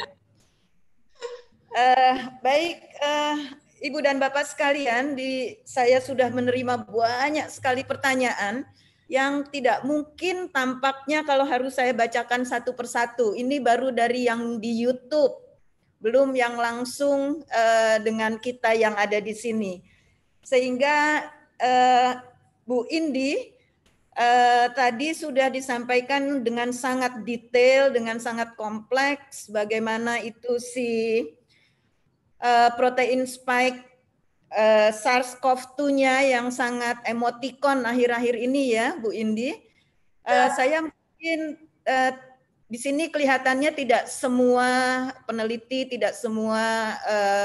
Baik, Ibu dan Bapak sekalian, saya sudah menerima banyak sekali pertanyaan yang tidak mungkin tampaknya kalau harus saya bacakan satu persatu. Ini baru dari yang di YouTube, belum yang langsung dengan kita yang ada di sini. Sehingga Bu Indi tadi sudah disampaikan dengan sangat detail, dengan sangat kompleks, bagaimana itu si protein spike SARS-CoV-2-nya yang sangat emotikon akhir-akhir ini ya, Bu Indi. Saya mungkin di sini kelihatannya tidak semua peneliti, tidak semua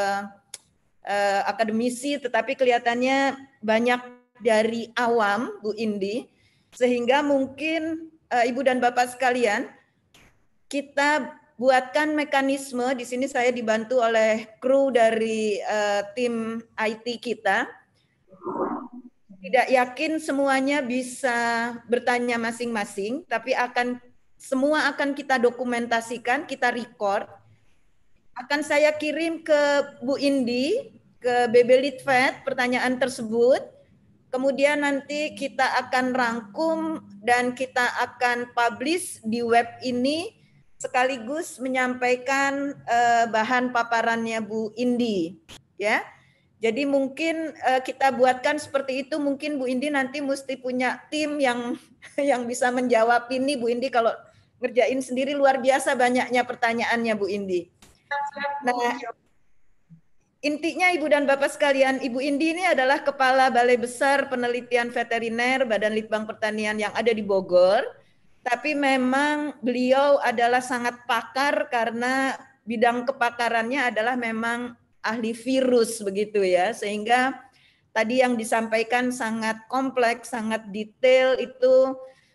akademisi, tetapi kelihatannya banyak dari awam, Bu Indi. Sehingga mungkin Ibu dan Bapak sekalian, kita buatkan mekanisme. Di sini saya dibantu oleh kru dari tim IT kita. Tidak yakin semuanya bisa bertanya masing-masing, tapi semua akan kita dokumentasikan, kita record. Akan saya kirim ke Bu Indi, ke BB Litvet pertanyaan tersebut. Kemudian nanti kita akan rangkum dan kita akan publish di web ini, sekaligus menyampaikan bahan paparannya Bu Indi, ya. Jadi mungkin kita buatkan seperti itu. Mungkin Bu Indi nanti mesti punya tim yang bisa menjawab ini, Bu Indi. Kalau ngerjain sendiri luar biasa banyaknya pertanyaannya, Bu Indi. Nah, intinya Ibu dan Bapak sekalian, Ibu Indi ini adalah Kepala Balai Besar Penelitian Veteriner Badan Litbang Pertanian yang ada di Bogor. Tapi memang beliau adalah sangat pakar karena bidang kepakarannya adalah memang ahli virus begitu ya. Sehingga tadi yang disampaikan sangat kompleks, sangat detail itu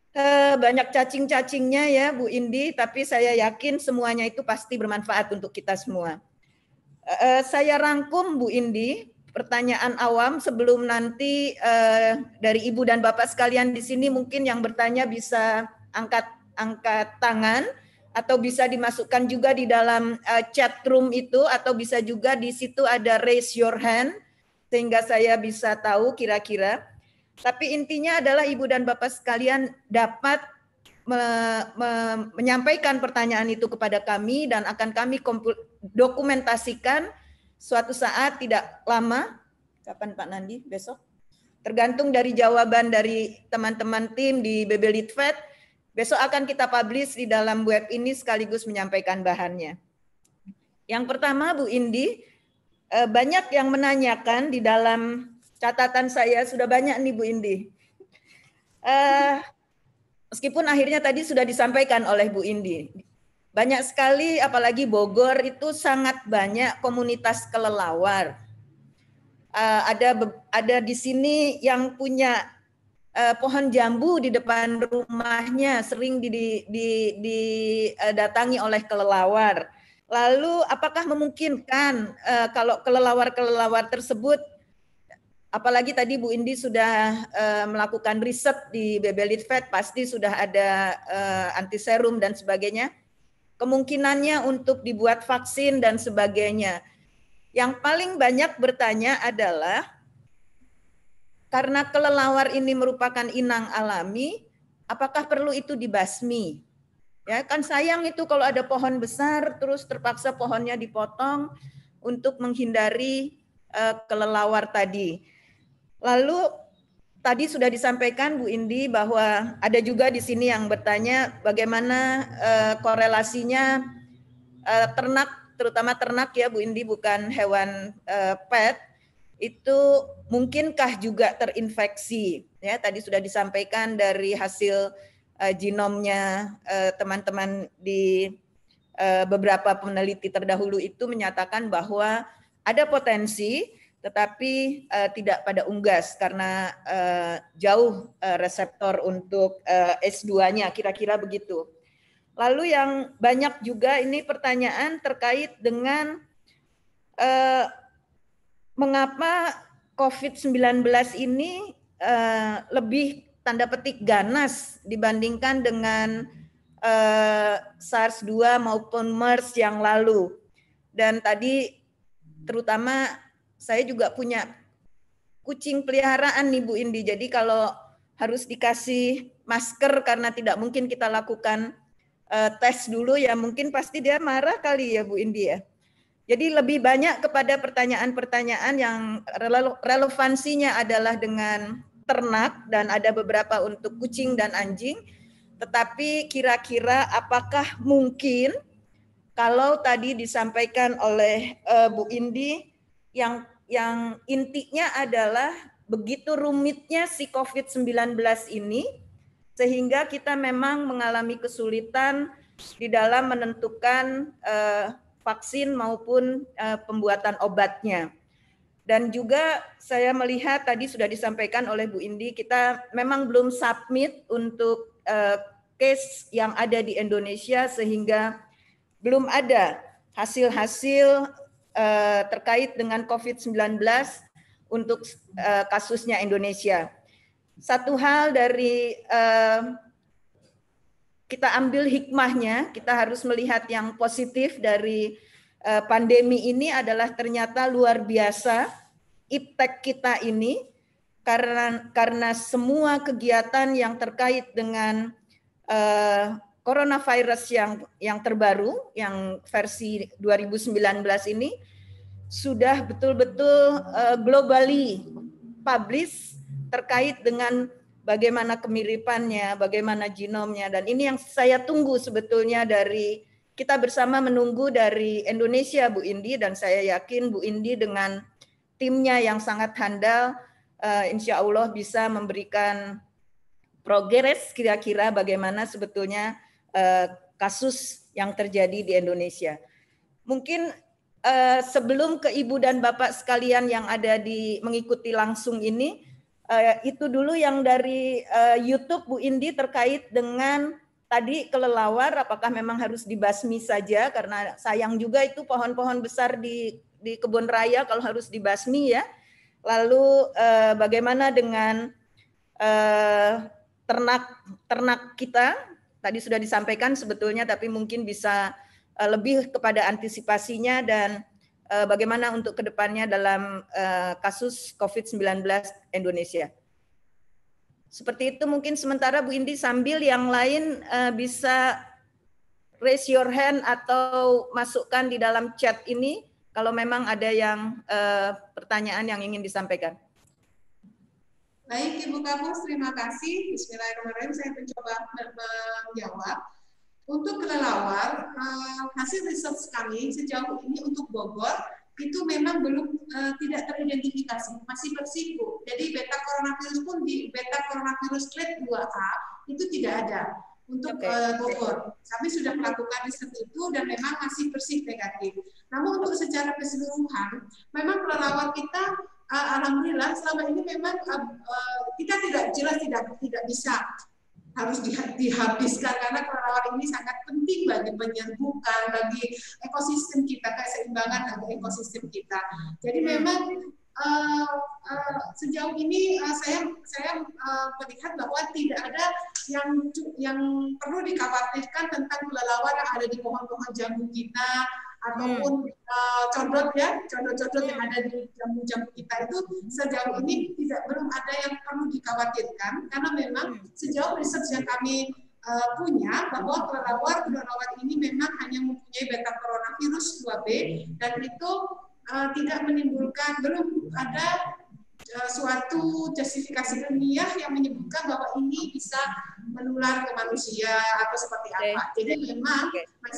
banyak cacing-cacingnya ya Bu Indi, tapi saya yakin semuanya itu pasti bermanfaat untuk kita semua. Saya rangkum Bu Indi pertanyaan awam sebelum nanti dari Ibu dan Bapak sekalian di sini mungkin yang bertanya bisa angkat tangan atau bisa dimasukkan juga di dalam chat room itu, atau bisa juga di situ ada raise your hand sehingga saya bisa tahu kira-kira. Tapi intinya adalah Ibu dan Bapak sekalian dapat menyampaikan pertanyaan itu kepada kami dan akan kami dokumentasikan suatu saat tidak lama. Kapan Pak Nandi? Besok? Tergantung dari jawaban dari teman-teman tim di BB Litvet. Besok akan kita publish di dalam web ini sekaligus menyampaikan bahannya. Yang pertama Bu Indi, banyak yang menanyakan di dalam catatan saya, sudah banyak nih Bu Indi. Meskipun akhirnya tadi sudah disampaikan oleh Bu Indi. Banyak sekali, apalagi Bogor itu sangat banyak komunitas kelelawar. Ada di sini yang punya pohon jambu di depan rumahnya, sering didatangi oleh kelelawar. Lalu apakah memungkinkan kalau kelelawar-kelelawar tersebut, apalagi tadi Bu Indi sudah melakukan riset di BB Litvet, pasti sudah ada antiserum dan sebagainya, kemungkinannya untuk dibuat vaksin dan sebagainya. Yang paling banyak bertanya adalah, karena kelelawar ini merupakan inang alami, apakah perlu itu dibasmi? Ya kan sayang itu kalau ada pohon besar terus terpaksa pohonnya dipotong untuk menghindari kelelawar tadi. Lalu tadi sudah disampaikan Bu Indi bahwa ada juga di sini yang bertanya bagaimana korelasinya ternak, terutama ternak ya Bu Indi, bukan hewan pet, itu mungkinkah juga terinfeksi? Ya, tadi sudah disampaikan dari hasil genomnya teman-teman di beberapa peneliti terdahulu itu menyatakan bahwa ada potensi, tetapi tidak pada unggas karena jauh reseptor untuk S2-nya, kira-kira begitu. Lalu yang banyak juga ini pertanyaan terkait dengan mengapa COVID-19 ini lebih tanda petik ganas dibandingkan dengan SARS-2 maupun MERS yang lalu. Dan tadi terutama saya juga punya kucing peliharaan nih Bu Indi. Jadi kalau harus dikasih masker karena tidak mungkin kita lakukan tes dulu, ya mungkin pasti dia marah kali ya Bu Indi ya. Jadi lebih banyak kepada pertanyaan-pertanyaan yang relevansinya adalah dengan ternak dan ada beberapa untuk kucing dan anjing. Tetapi kira-kira apakah mungkin kalau tadi disampaikan oleh Bu Indi yang intinya adalah begitu rumitnya si COVID-19 ini sehingga kita memang mengalami kesulitan di dalam menentukan vaksin maupun pembuatan obatnya. Dan juga saya melihat tadi sudah disampaikan oleh Bu Indi, kita memang belum submit untuk case yang ada di Indonesia sehingga belum ada hasil-hasil terkait dengan COVID-19 untuk kasusnya Indonesia. Satu hal dari kita ambil hikmahnya, kita harus melihat yang positif dari pandemi ini adalah ternyata luar biasa impact kita ini karena semua kegiatan yang terkait dengan coronavirus yang terbaru, yang versi 2019 ini sudah betul-betul globally publish terkait dengan bagaimana kemiripannya, bagaimana genomnya, dan ini yang saya tunggu sebetulnya dari kita bersama menunggu dari Indonesia Bu Indi, dan saya yakin Bu Indi dengan timnya yang sangat handal, insya Allah bisa memberikan progres kira-kira bagaimana sebetulnya kasus yang terjadi di Indonesia. Mungkin sebelum ke Ibu dan Bapak sekalian yang ada mengikuti langsung ini, Itu dulu yang dari YouTube Bu Indi terkait dengan tadi kelelawar, apakah memang harus dibasmi saja, karena sayang juga itu pohon-pohon besar di kebun raya kalau harus dibasmi ya. Lalu bagaimana dengan ternak kita, tadi sudah disampaikan sebetulnya, tapi mungkin bisa lebih kepada antisipasinya dan bagaimana untuk kedepannya dalam kasus COVID-19 Indonesia. Seperti itu mungkin sementara Bu Indi, sambil yang lain bisa raise your hand atau masukkan di dalam chat ini kalau memang ada yang pertanyaan yang ingin disampaikan. Baik Ibu Kapus, terima kasih. Bismillahirrahmanirrahim, saya mencoba menjawab. Untuk kelelawar, hasil riset kami sejauh ini untuk Bogor itu memang belum tidak teridentifikasi, masih bersiko. Jadi beta coronavirus pun di beta coronavirus clade 2A itu tidak ada untuk Bogor. Kami sudah melakukan riset itu dan memang masih bersih negatif. Namun untuk secara keseluruhan, memang kelelawar kita alhamdulillah selama ini memang kita tidak jelas tidak bisa harus dihabiskan karena kelelawar ini sangat penting bagi penyerbukan, bagi ekosistem kita, keseimbangan bagi ekosistem kita. Jadi memang sejauh ini saya melihat bahwa tidak ada yang perlu dikhawatirkan tentang kelelawar yang ada di pohon-pohon jambu kita ataupun codot yang ada di jambu-jambu kita itu sejauh ini belum ada yang perlu dikhawatirkan karena memang sejauh riset yang kami punya bahwa kelelawar ini memang hanya mempunyai beta coronavirus 2B dan itu tidak menimbulkan, belum ada suatu justifikasi ilmiah yang menyebutkan bahwa ini bisa menular ke manusia atau seperti apa. Jadi memang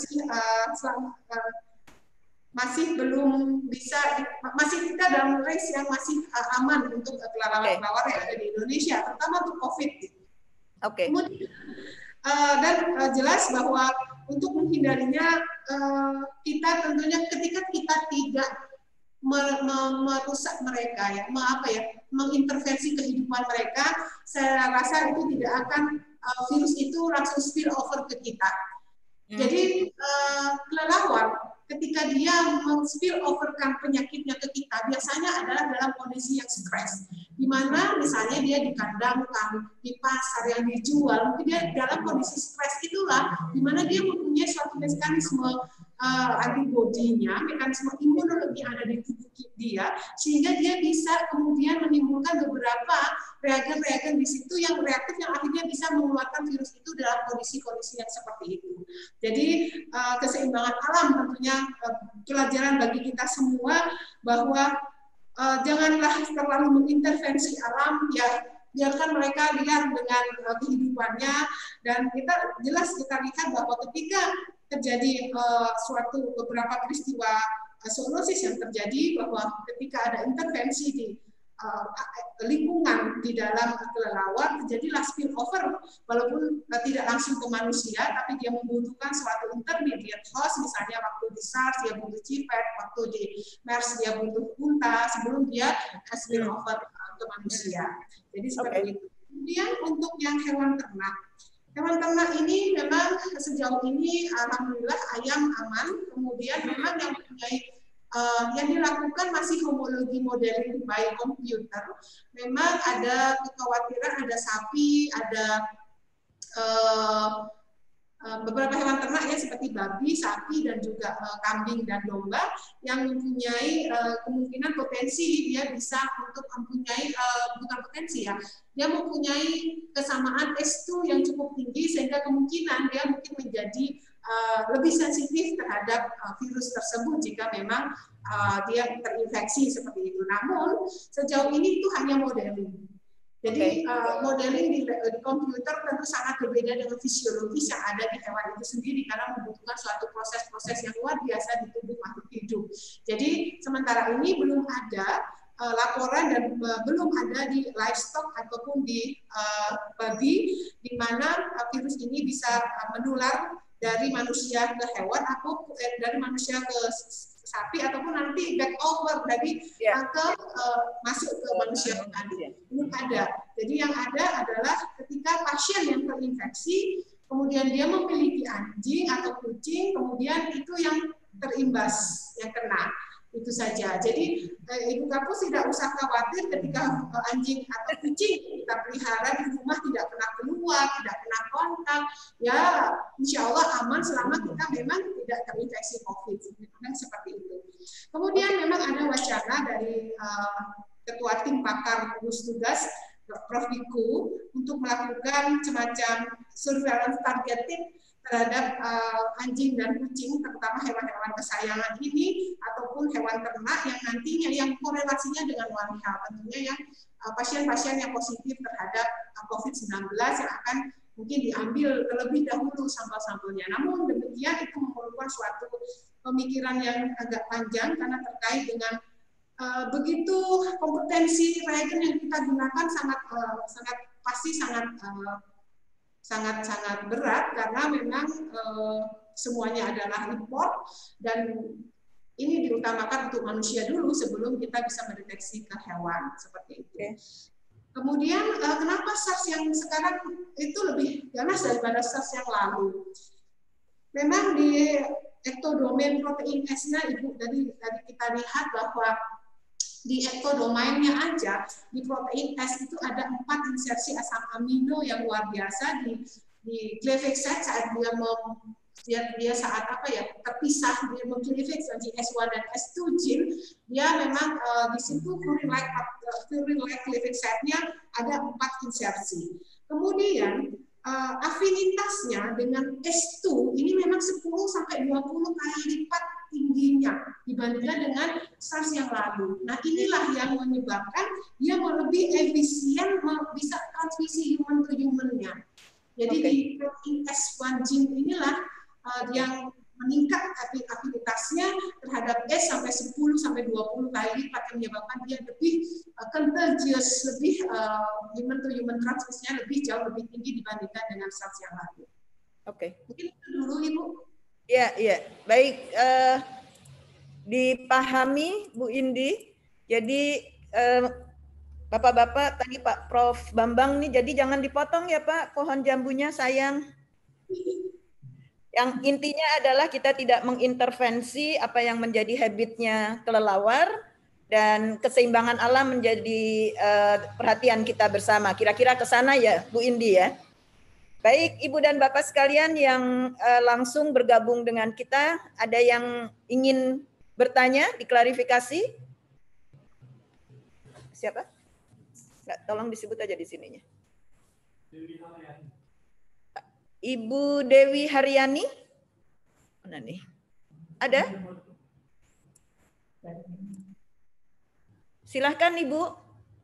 masih belum bisa, masih kita dalam range yang masih aman untuk kelelawar yang ada di Indonesia, terutama untuk COVID. Kemudian, dan jelas bahwa untuk menghindarinya kita tentunya ketika kita tidak merusak mereka ya, mengintervensi kehidupan mereka, saya rasa itu tidak akan virus itu langsung spill over ke kita. Jadi kelelawar ketika dia men-spill overkan penyakitnya ke kita biasanya adalah dalam kondisi yang stres, di mana misalnya dia dikandangkan di pasar yang dijual, mungkin dia dalam kondisi stres itulah di mana dia mempunyai suatu mekanisme antibodinya, mekanisme imunologi yang ada di tubuh dia, sehingga dia bisa kemudian menimbulkan beberapa reagen-reagen di situ yang reaktif yang akhirnya bisa mengeluarkan virus itu dalam kondisi-kondisi yang seperti itu. Jadi keseimbangan alam tentunya pelajaran bagi kita semua bahwa janganlah terlalu mengintervensi alam, ya biarkan mereka lihat dengan kehidupannya, dan kita jelas kita lihat bahwa ketika terjadi suatu beberapa peristiwa zoonosis yang terjadi, bahwa ketika ada intervensi di lingkungan di dalam kelelawar terjadilah spillover, walaupun tidak langsung ke manusia, tapi dia membutuhkan suatu intermediate host, misalnya waktu di SARS dia butuh cipet, waktu di MERS dia butuh unta, sebelum dia spillover ke manusia. Jadi seperti itu. Kemudian untuk yang hewan ternak ini memang sejauh ini alhamdulillah ayam aman, kemudian memang yang mempunyai yang dilakukan masih homologi modeling by komputer. Memang ada kekhawatiran, ada sapi, ada beberapa hewan ternak ya seperti babi, sapi, dan juga kambing dan domba yang mempunyai kemungkinan potensi dia bisa untuk mempunyai bukan potensi ya, dia mempunyai kesamaan S2 yang cukup tinggi sehingga kemungkinan dia mungkin menjadi lebih sensitif terhadap virus tersebut jika memang dia terinfeksi seperti itu. Namun sejauh ini itu hanya modeling. Jadi modeling di komputer tentu sangat berbeda dengan fisiologis yang ada di hewan itu sendiri karena membutuhkan suatu proses-proses yang luar biasa di tubuh makhluk hidup. Jadi sementara ini belum ada laporan dan belum ada di livestock ataupun di babi di mana virus ini bisa menular dari manusia ke hewan atau dari manusia ke sapi ataupun nanti back over dari masuk ke manusia tadi. Belum ada. Jadi yang ada adalah ketika pasien yang terinfeksi, kemudian dia memiliki anjing atau kucing, kemudian itu yang terimbas, yang kena. Itu saja. Jadi Ibu Kapus tidak usah khawatir ketika anjing atau kucing kita pelihara di rumah tidak pernah keluar, tidak pernah kontak. Ya, insya Allah aman selama kita memang tidak terinfeksi COVID. Seperti itu. Kemudian memang ada wacana dari Ketua Tim Pakar Gugus Tugas Prof. Wiku untuk melakukan semacam surveillance targeting terhadap anjing dan kucing, terutama hewan-hewan kesayangan ini, ataupun hewan ternak yang nantinya yang korelasinya dengan One Health, tentunya yang pasien-pasien yang positif terhadap COVID-19 yang akan mungkin diambil terlebih dahulu sampel-sampelnya. Namun demikian itu memerlukan suatu pemikiran yang agak panjang karena terkait dengan begitu kompetensi reagen yang kita gunakan sangat berat karena memang semuanya adalah import dan ini diutamakan untuk manusia dulu sebelum kita bisa mendeteksi ke hewan seperti itu. Kemudian kenapa SARS yang sekarang itu lebih ganas daripada SARS yang lalu? Memang di ektodomain protein S-nya Ibu tadi kita lihat bahwa di ektodomainnya aja di protein S itu ada 4 insersi asam amino yang luar biasa di cleavage site saat dia saat terpisah dia mengcleavage di S1 dan S2 gene dia memang di situ furin like cleavage site-nya ada 4 insersi. Kemudian afinitasnya dengan S2 ini memang 10 sampai 20 kali lipat tingginya dibandingkan dengan SARS yang lalu. Nah, inilah yang menyebabkan dia lebih efisien bisa transmisi human to human-nya. Jadi di protein S1 gene inilah yang meningkat afinitasnya terhadap S sampai 10 sampai 20 kali lipat yang menyebabkan dia lebih contagious, lebih human to human transmisinya jauh lebih tinggi dibandingkan dengan SARS yang lalu. Mungkin itu dulu Ibu. Iya. Baik, dipahami Bu Indi. Jadi Bapak-bapak tadi Pak Prof Bambang nih, jadi jangan dipotong ya Pak pohon jambunya, sayang. Yang intinya adalah kita tidak mengintervensi apa yang menjadi habitnya kelelawar dan keseimbangan alam menjadi perhatian kita bersama. Kira-kira ke sana ya Bu Indi ya. Baik, Ibu dan Bapak sekalian yang langsung bergabung dengan kita, ada yang ingin bertanya, diklarifikasi? Siapa? Nggak, tolong disebut aja di sininya. Ibu Dewi Haryani? Mana nih? Ada? Silahkan Ibu.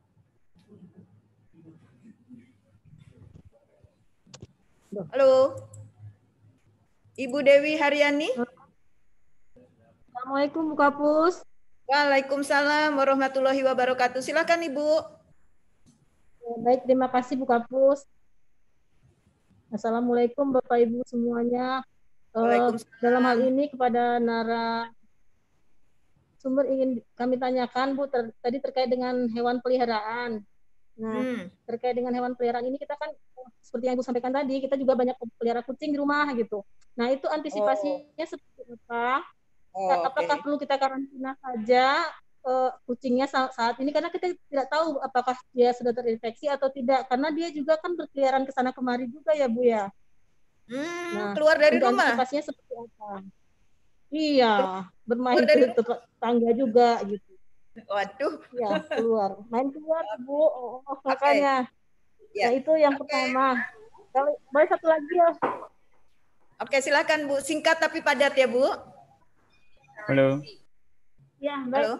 Halo, Ibu Dewi Haryani. Assalamualaikum Bu Kapus. Waalaikumsalam warahmatullahi wabarakatuh. Silakan Ibu. Baik, terima kasih Bu Kapus. Assalamualaikum Bapak Ibu semuanya. Dalam hal ini kepada narasumber ingin kami tanyakan Bu, tadi terkait dengan hewan peliharaan. Nah, terkait dengan hewan peliharaan ini kita kan seperti yang Ibu sampaikan tadi, kita juga banyak pelihara kucing di rumah gitu. Nah, itu antisipasinya seperti apa? Apakah perlu kita karantina saja kucingnya saat ini karena kita tidak tahu apakah dia sudah terinfeksi atau tidak, karena dia juga kan berkeliaran ke sana kemari juga ya Bu ya. Nah, keluar dari rumah. Antisipasinya seperti apa? Iya, bermain ke tangga juga gitu. Waduh. Ya, keluar. Main keluar, Bu. Makanya. Ya. Nah, itu yang pertama. Kalau boleh satu lagi ya. Oke, silakan Bu. Singkat tapi padat ya, Bu. Halo. Ya, baik. Halo.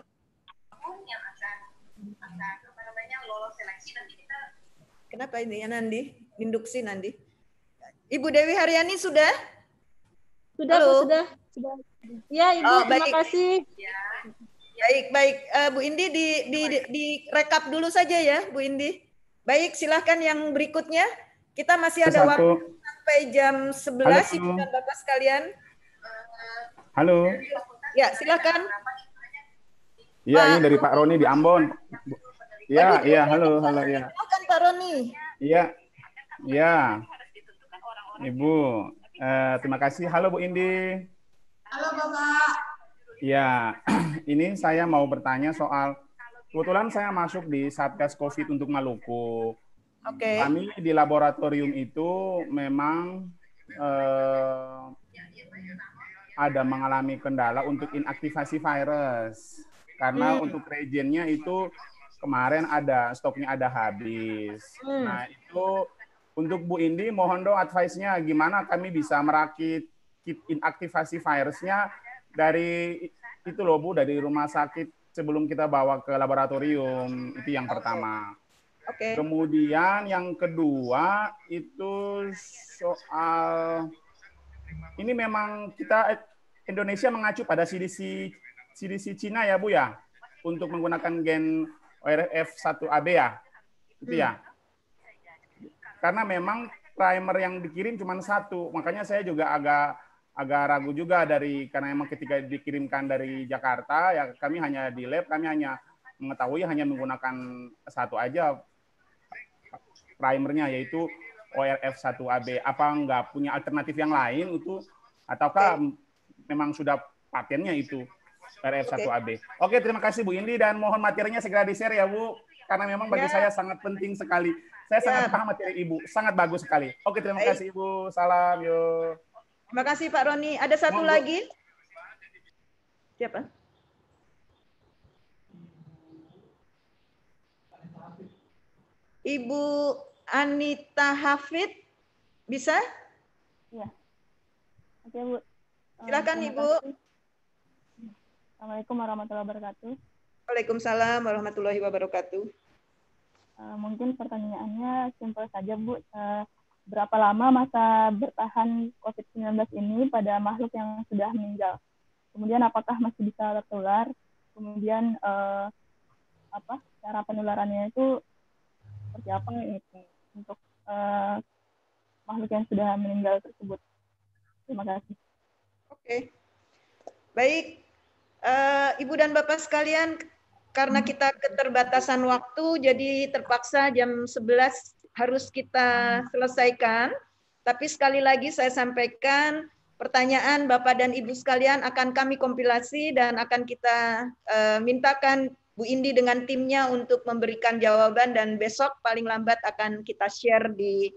Kenapa ini ya Nandi? Induksi Nandi. Ibu Dewi Haryani sudah? Sudah, Bu, sudah. Ya, Ibu, terima kasih. Baik. Bu Indi di rekap dulu saja ya, Bu Indi. Baik, silahkan yang berikutnya. Kita masih ada waktu sampai jam 11, Ibu dan Bapak sekalian. Halo. Ya, silakan. Iya, ini dari Pak Roni di Ambon. Iya, iya, halo, ya. Silakan Pak Roni. Iya, iya. Ibu, terima kasih. Halo Bu Indi. Halo Bapak. Iya, ini saya mau bertanya soal, kebetulan saya masuk di Satgas COVID untuk Maluku. Oke. Kami di laboratorium itu memang ada mengalami kendala untuk inaktivasi virus. Karena untuk reagennya itu kemarin stoknya ada habis. Nah itu untuk Bu Indi, mohon dong advice-nya gimana kami bisa merakit kit inaktivasi virusnya dari itu loh Bu, dari rumah sakit sebelum kita bawa ke laboratorium. Itu yang pertama. Kemudian yang kedua itu soal, ini memang kita Indonesia mengacu pada CDC Cina ya Bu ya, untuk menggunakan gen ORF1AB ya, itu ya. Karena memang primer yang dikirim cuma satu, makanya saya juga agak ragu juga karena memang ketika dikirimkan dari Jakarta ya kami hanya di lab, kami hanya mengetahui hanya menggunakan satu aja primernya, yaitu ORF1AB. Apa nggak punya alternatif yang lain itu, ataukah memang sudah patennya itu ORF1AB? Oke, terima kasih Bu Indi, dan mohon materinya segera di-share ya Bu, karena memang bagi saya sangat penting sekali. Saya sangat paham materi Ibu, sangat bagus sekali. Oke, terima kasih Ibu. Salam, yo. Terima kasih Pak Roni. Ada satu lagi. Siapa? Ibu Anita Hafid, bisa? Iya. Oke, Bu. Silakan Ibu. Assalamualaikum warahmatullahi wabarakatuh. Waalaikumsalam warahmatullahi wabarakatuh. Mungkin pertanyaannya simpel saja, Bu. Berapa lama masa bertahan COVID-19 ini pada makhluk yang sudah meninggal? Kemudian apakah masih bisa tertular? Kemudian cara penularannya itu seperti apa itu untuk makhluk yang sudah meninggal tersebut? Terima kasih. Oke. Baik. Ibu dan Bapak sekalian, karena kita keterbatasan waktu, jadi terpaksa jam 11 harus kita selesaikan. Tapi sekali lagi saya sampaikan, pertanyaan Bapak dan Ibu sekalian akan kami kompilasi dan akan kita mintakan Bu Indi dengan timnya untuk memberikan jawaban, dan besok paling lambat akan kita share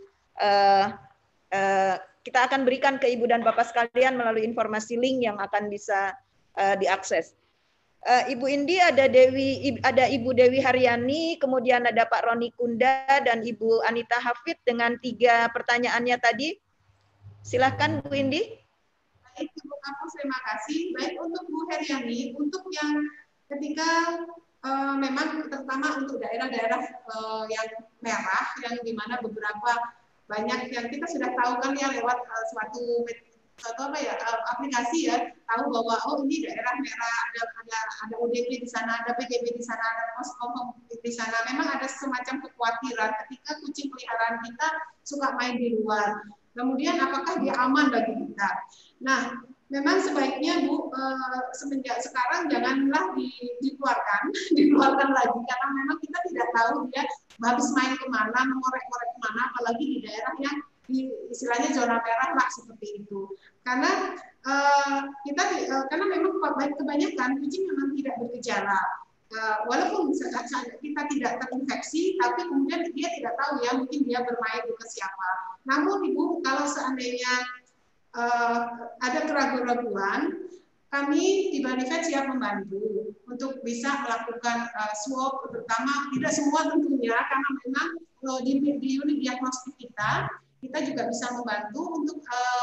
kita akan berikan ke Ibu dan Bapak sekalian melalui informasi link yang akan bisa diakses. Ibu Indi, ada Ibu Dewi Haryani, kemudian ada Pak Roni Kunda dan Ibu Anita Hafid dengan 3 pertanyaannya tadi. Silahkan Bu Indi. Baik, Ibu Kapus, terima kasih. Baik, untuk Bu Haryani, untuk yang ketika memang terutama untuk daerah-daerah yang merah, yang dimana beberapa banyak yang kita sudah tahu kan ya lewat suatu aplikasi ya, tahu bahwa ini daerah merah, ada ODP di sana, ada PDB di sana, ada posko di sana. Memang ada semacam kekhawatiran ketika kucing peliharaan kita suka main di luar. Kemudian apakah dia aman bagi kita? Nah, memang sebaiknya Bu, semenjak sekarang janganlah dikeluarkan lagi, karena memang kita tidak tahu dia habis main kemana, mengorek-ngorek kemana, apalagi di daerah yang istilahnya zona merah lah seperti itu. Karena karena memang kebanyakan kucing memang tidak bergejala. Walaupun kita tidak terinfeksi, tapi kemudian dia tidak tahu ya, mungkin dia bermain ke siapa. Namun Ibu, kalau seandainya ada keraguan-raguan, kami di Banivet siap membantu untuk bisa melakukan swab, terutama tidak semua tentunya, karena memang di unit diagnostik kita juga bisa membantu untuk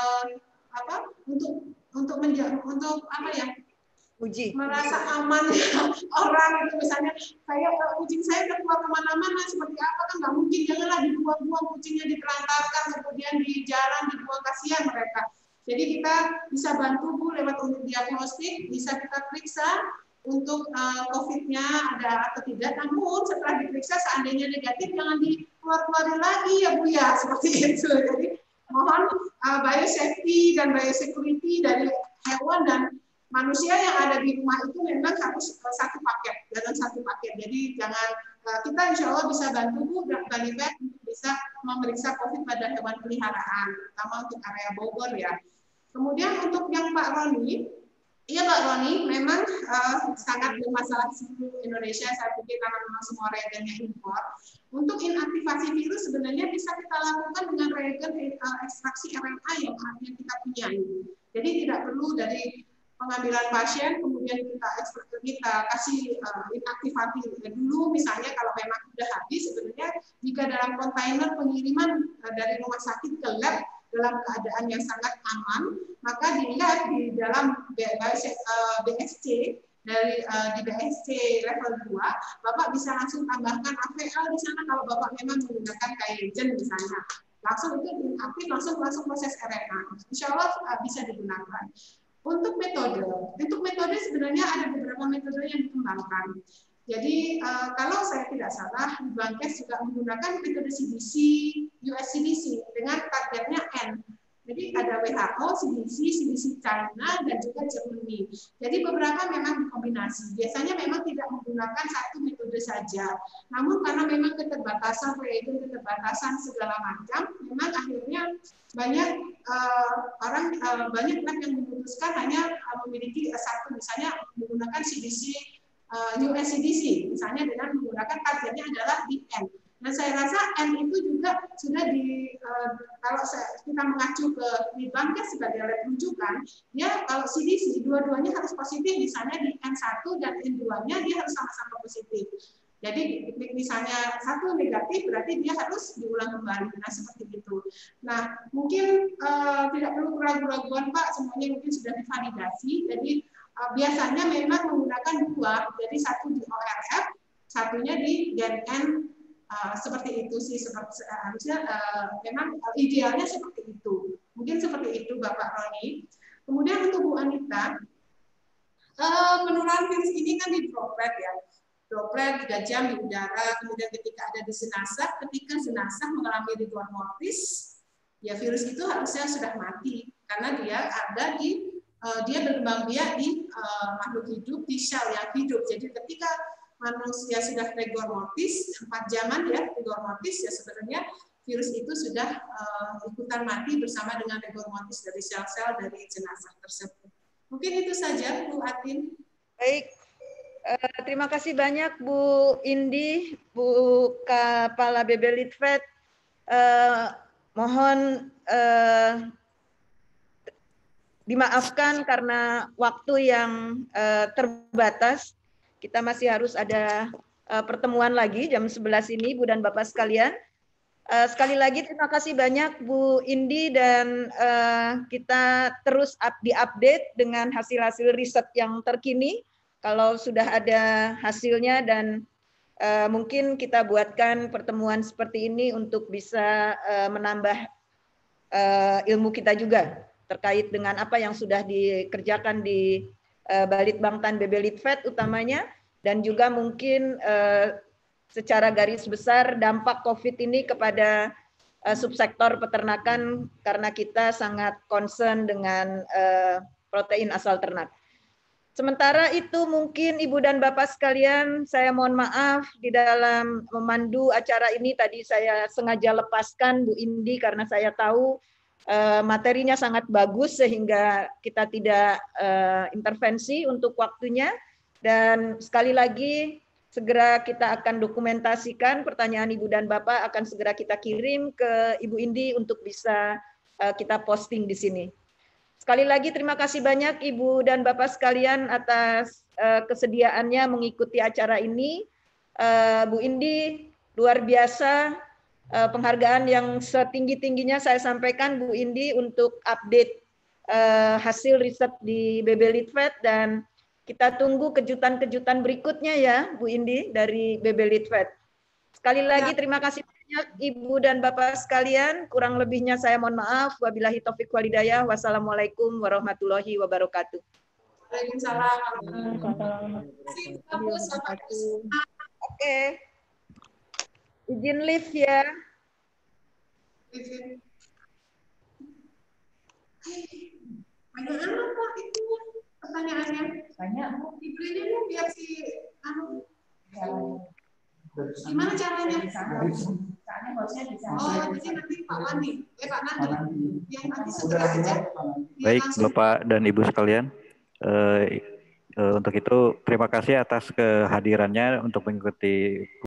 uji, merasa aman orang itu, misalnya kucing saya udah keluar kemana-mana seperti apa, kan nggak mungkin, janganlah dibuang-buang kucingnya, ditelantarkan kemudian di jalan dibuang, kasihan mereka. Jadi kita bisa bantu Bu lewat unit diagnostik, bisa kita periksa untuk COVID-nya ada atau tidak. Namun setelah diperiksa seandainya negatif, jangan dikeluar-keluarin lagi ya Bu ya, seperti itu. Jadi mohon biosafety dan biosecurity dari hewan dan manusia yang ada di rumah itu memang harus satu paket, dalam satu paket. Jadi jangan kita insya Allah bisa bantu Bu dan Balibet untuk bisa memeriksa COVID pada hewan peliharaan, terutama untuk area Bogor ya. Kemudian untuk yang Pak Roni, iya Pak Roni, memang sangat bermasalah di seluruh Indonesia. Saya pikir karena memang semua reagennya impor. Untuk inaktivasi virus sebenarnya bisa kita lakukan dengan reagen ekstraksi RNA yang kita punya. Jadi tidak perlu dari pengambilan pasien kemudian kita kasih inaktivasi dulu, misalnya kalau memang sudah habis. Sebenarnya jika dalam kontainer pengiriman dari rumah sakit ke lab dalam keadaan yang sangat aman, maka di lab di dalam BSC dari di BSC level 2, Bapak bisa langsung tambahkan AVL di sana kalau Bapak memang menggunakan QIAGEN misalnya. Langsung itu inaktif, langsung proses RNA. Insya Allah bisa digunakan. Untuk metode sebenarnya ada beberapa metode yang dikembangkan. Jadi kalau saya tidak salah, Bankes juga menggunakan metode CDC, US CDC dengan targetnya N. Jadi ada WHO, CDC China, dan juga Germany. Jadi beberapa memang dikombinasi. Biasanya memang tidak menggunakan satu metode saja. Namun karena memang keterbatasan reagen, keterbatasan segala macam, memang akhirnya banyak banyak lab yang memutuskan hanya memiliki satu, misalnya menggunakan CDC, US CDC, misalnya dengan menggunakan targetnya adalah di N. Dan saya rasa N itu juga sudah kalau kita mengacu ke di Bankes sebagai lab rujukan, ya kalau CDC dua-duanya harus positif, misalnya di N1 dan N2-nya dia harus sama-sama positif. Jadi misalnya satu negatif berarti dia harus diulang kembali. Nah seperti itu. Nah mungkin tidak perlu keraguan-keraguan Pak, semuanya mungkin sudah divalidasi. Jadi biasanya memang menggunakan dua, jadi satu di ORF, satunya di GenN. Seperti itu sih, harusnya memang idealnya seperti itu. Mungkin seperti itu Bapak Roni. Kemudian untuk Bu Anita, penularan virus ini kan di droplet ya. Droplet 3 jam di udara, kemudian ketika ada di jenazah, ketika jenazah mengalami rigor mortis, ya virus itu harusnya sudah mati karena dia ada di dia berkembang biak di makhluk hidup, di sel yang hidup. Jadi ketika manusia sudah rigor mortis, 4 jaman ya rigor mortis, ya sebenarnya virus itu sudah ikutan mati bersama dengan rigor mortis dari sel-sel dari jenazah tersebut. Mungkin itu saja Bu Atin. Baik, terima kasih banyak Bu Indi, Bu Kepala Bebelitvet. Mohon dimaafkan karena waktu yang terbatas. Kita masih harus ada pertemuan lagi jam 11 ini, Bu dan Bapak sekalian. Sekali lagi terima kasih banyak Bu Indi, dan kita terus diupdate dengan hasil-hasil riset yang terkini. Kalau sudah ada hasilnya, dan mungkin kita buatkan pertemuan seperti ini untuk bisa menambah ilmu kita juga terkait dengan apa yang sudah dikerjakan di Balitbangtan Bebelitvet utamanya, dan juga mungkin secara garis besar dampak COVID ini kepada subsektor peternakan, karena kita sangat concern dengan protein asal ternak. Sementara itu mungkin Ibu dan Bapak sekalian, saya mohon maaf di dalam memandu acara ini tadi saya sengaja lepaskan Bu Indi karena saya tahu materinya sangat bagus sehingga kita tidak intervensi untuk waktunya. Dan sekali lagi segera kita akan dokumentasikan pertanyaan Ibu dan Bapak, akan segera kita kirim ke Ibu Indi untuk bisa kita posting di sini. Sekali lagi terima kasih banyak Ibu dan Bapak sekalian atas kesediaannya mengikuti acara ini. Bu Indi luar biasa. Penghargaan yang setinggi-tingginya saya sampaikan Bu Indi untuk update hasil riset di Bebelitvet, dan kita tunggu kejutan-kejutan berikutnya ya Bu Indi dari Bebelitvet. Sekali lagi terima kasih banyak Ibu dan Bapak sekalian, kurang lebihnya saya mohon maaf. Wabillahi taufiq wal hidayah. Wassalamualaikum warahmatullahi wabarakatuh. Waalaikumsalam. Oke. Izin live ya. Banyak amat Pak itu. pertanyaannya? Banyak, Bu. Diberi dulu biar si gimana caranya? Oh, jadi nanti Pak Wandi, Pak Nandi, yang nanti segera aja. Baik, Bapak dan Ibu sekalian, untuk itu terima kasih atas kehadirannya untuk mengikuti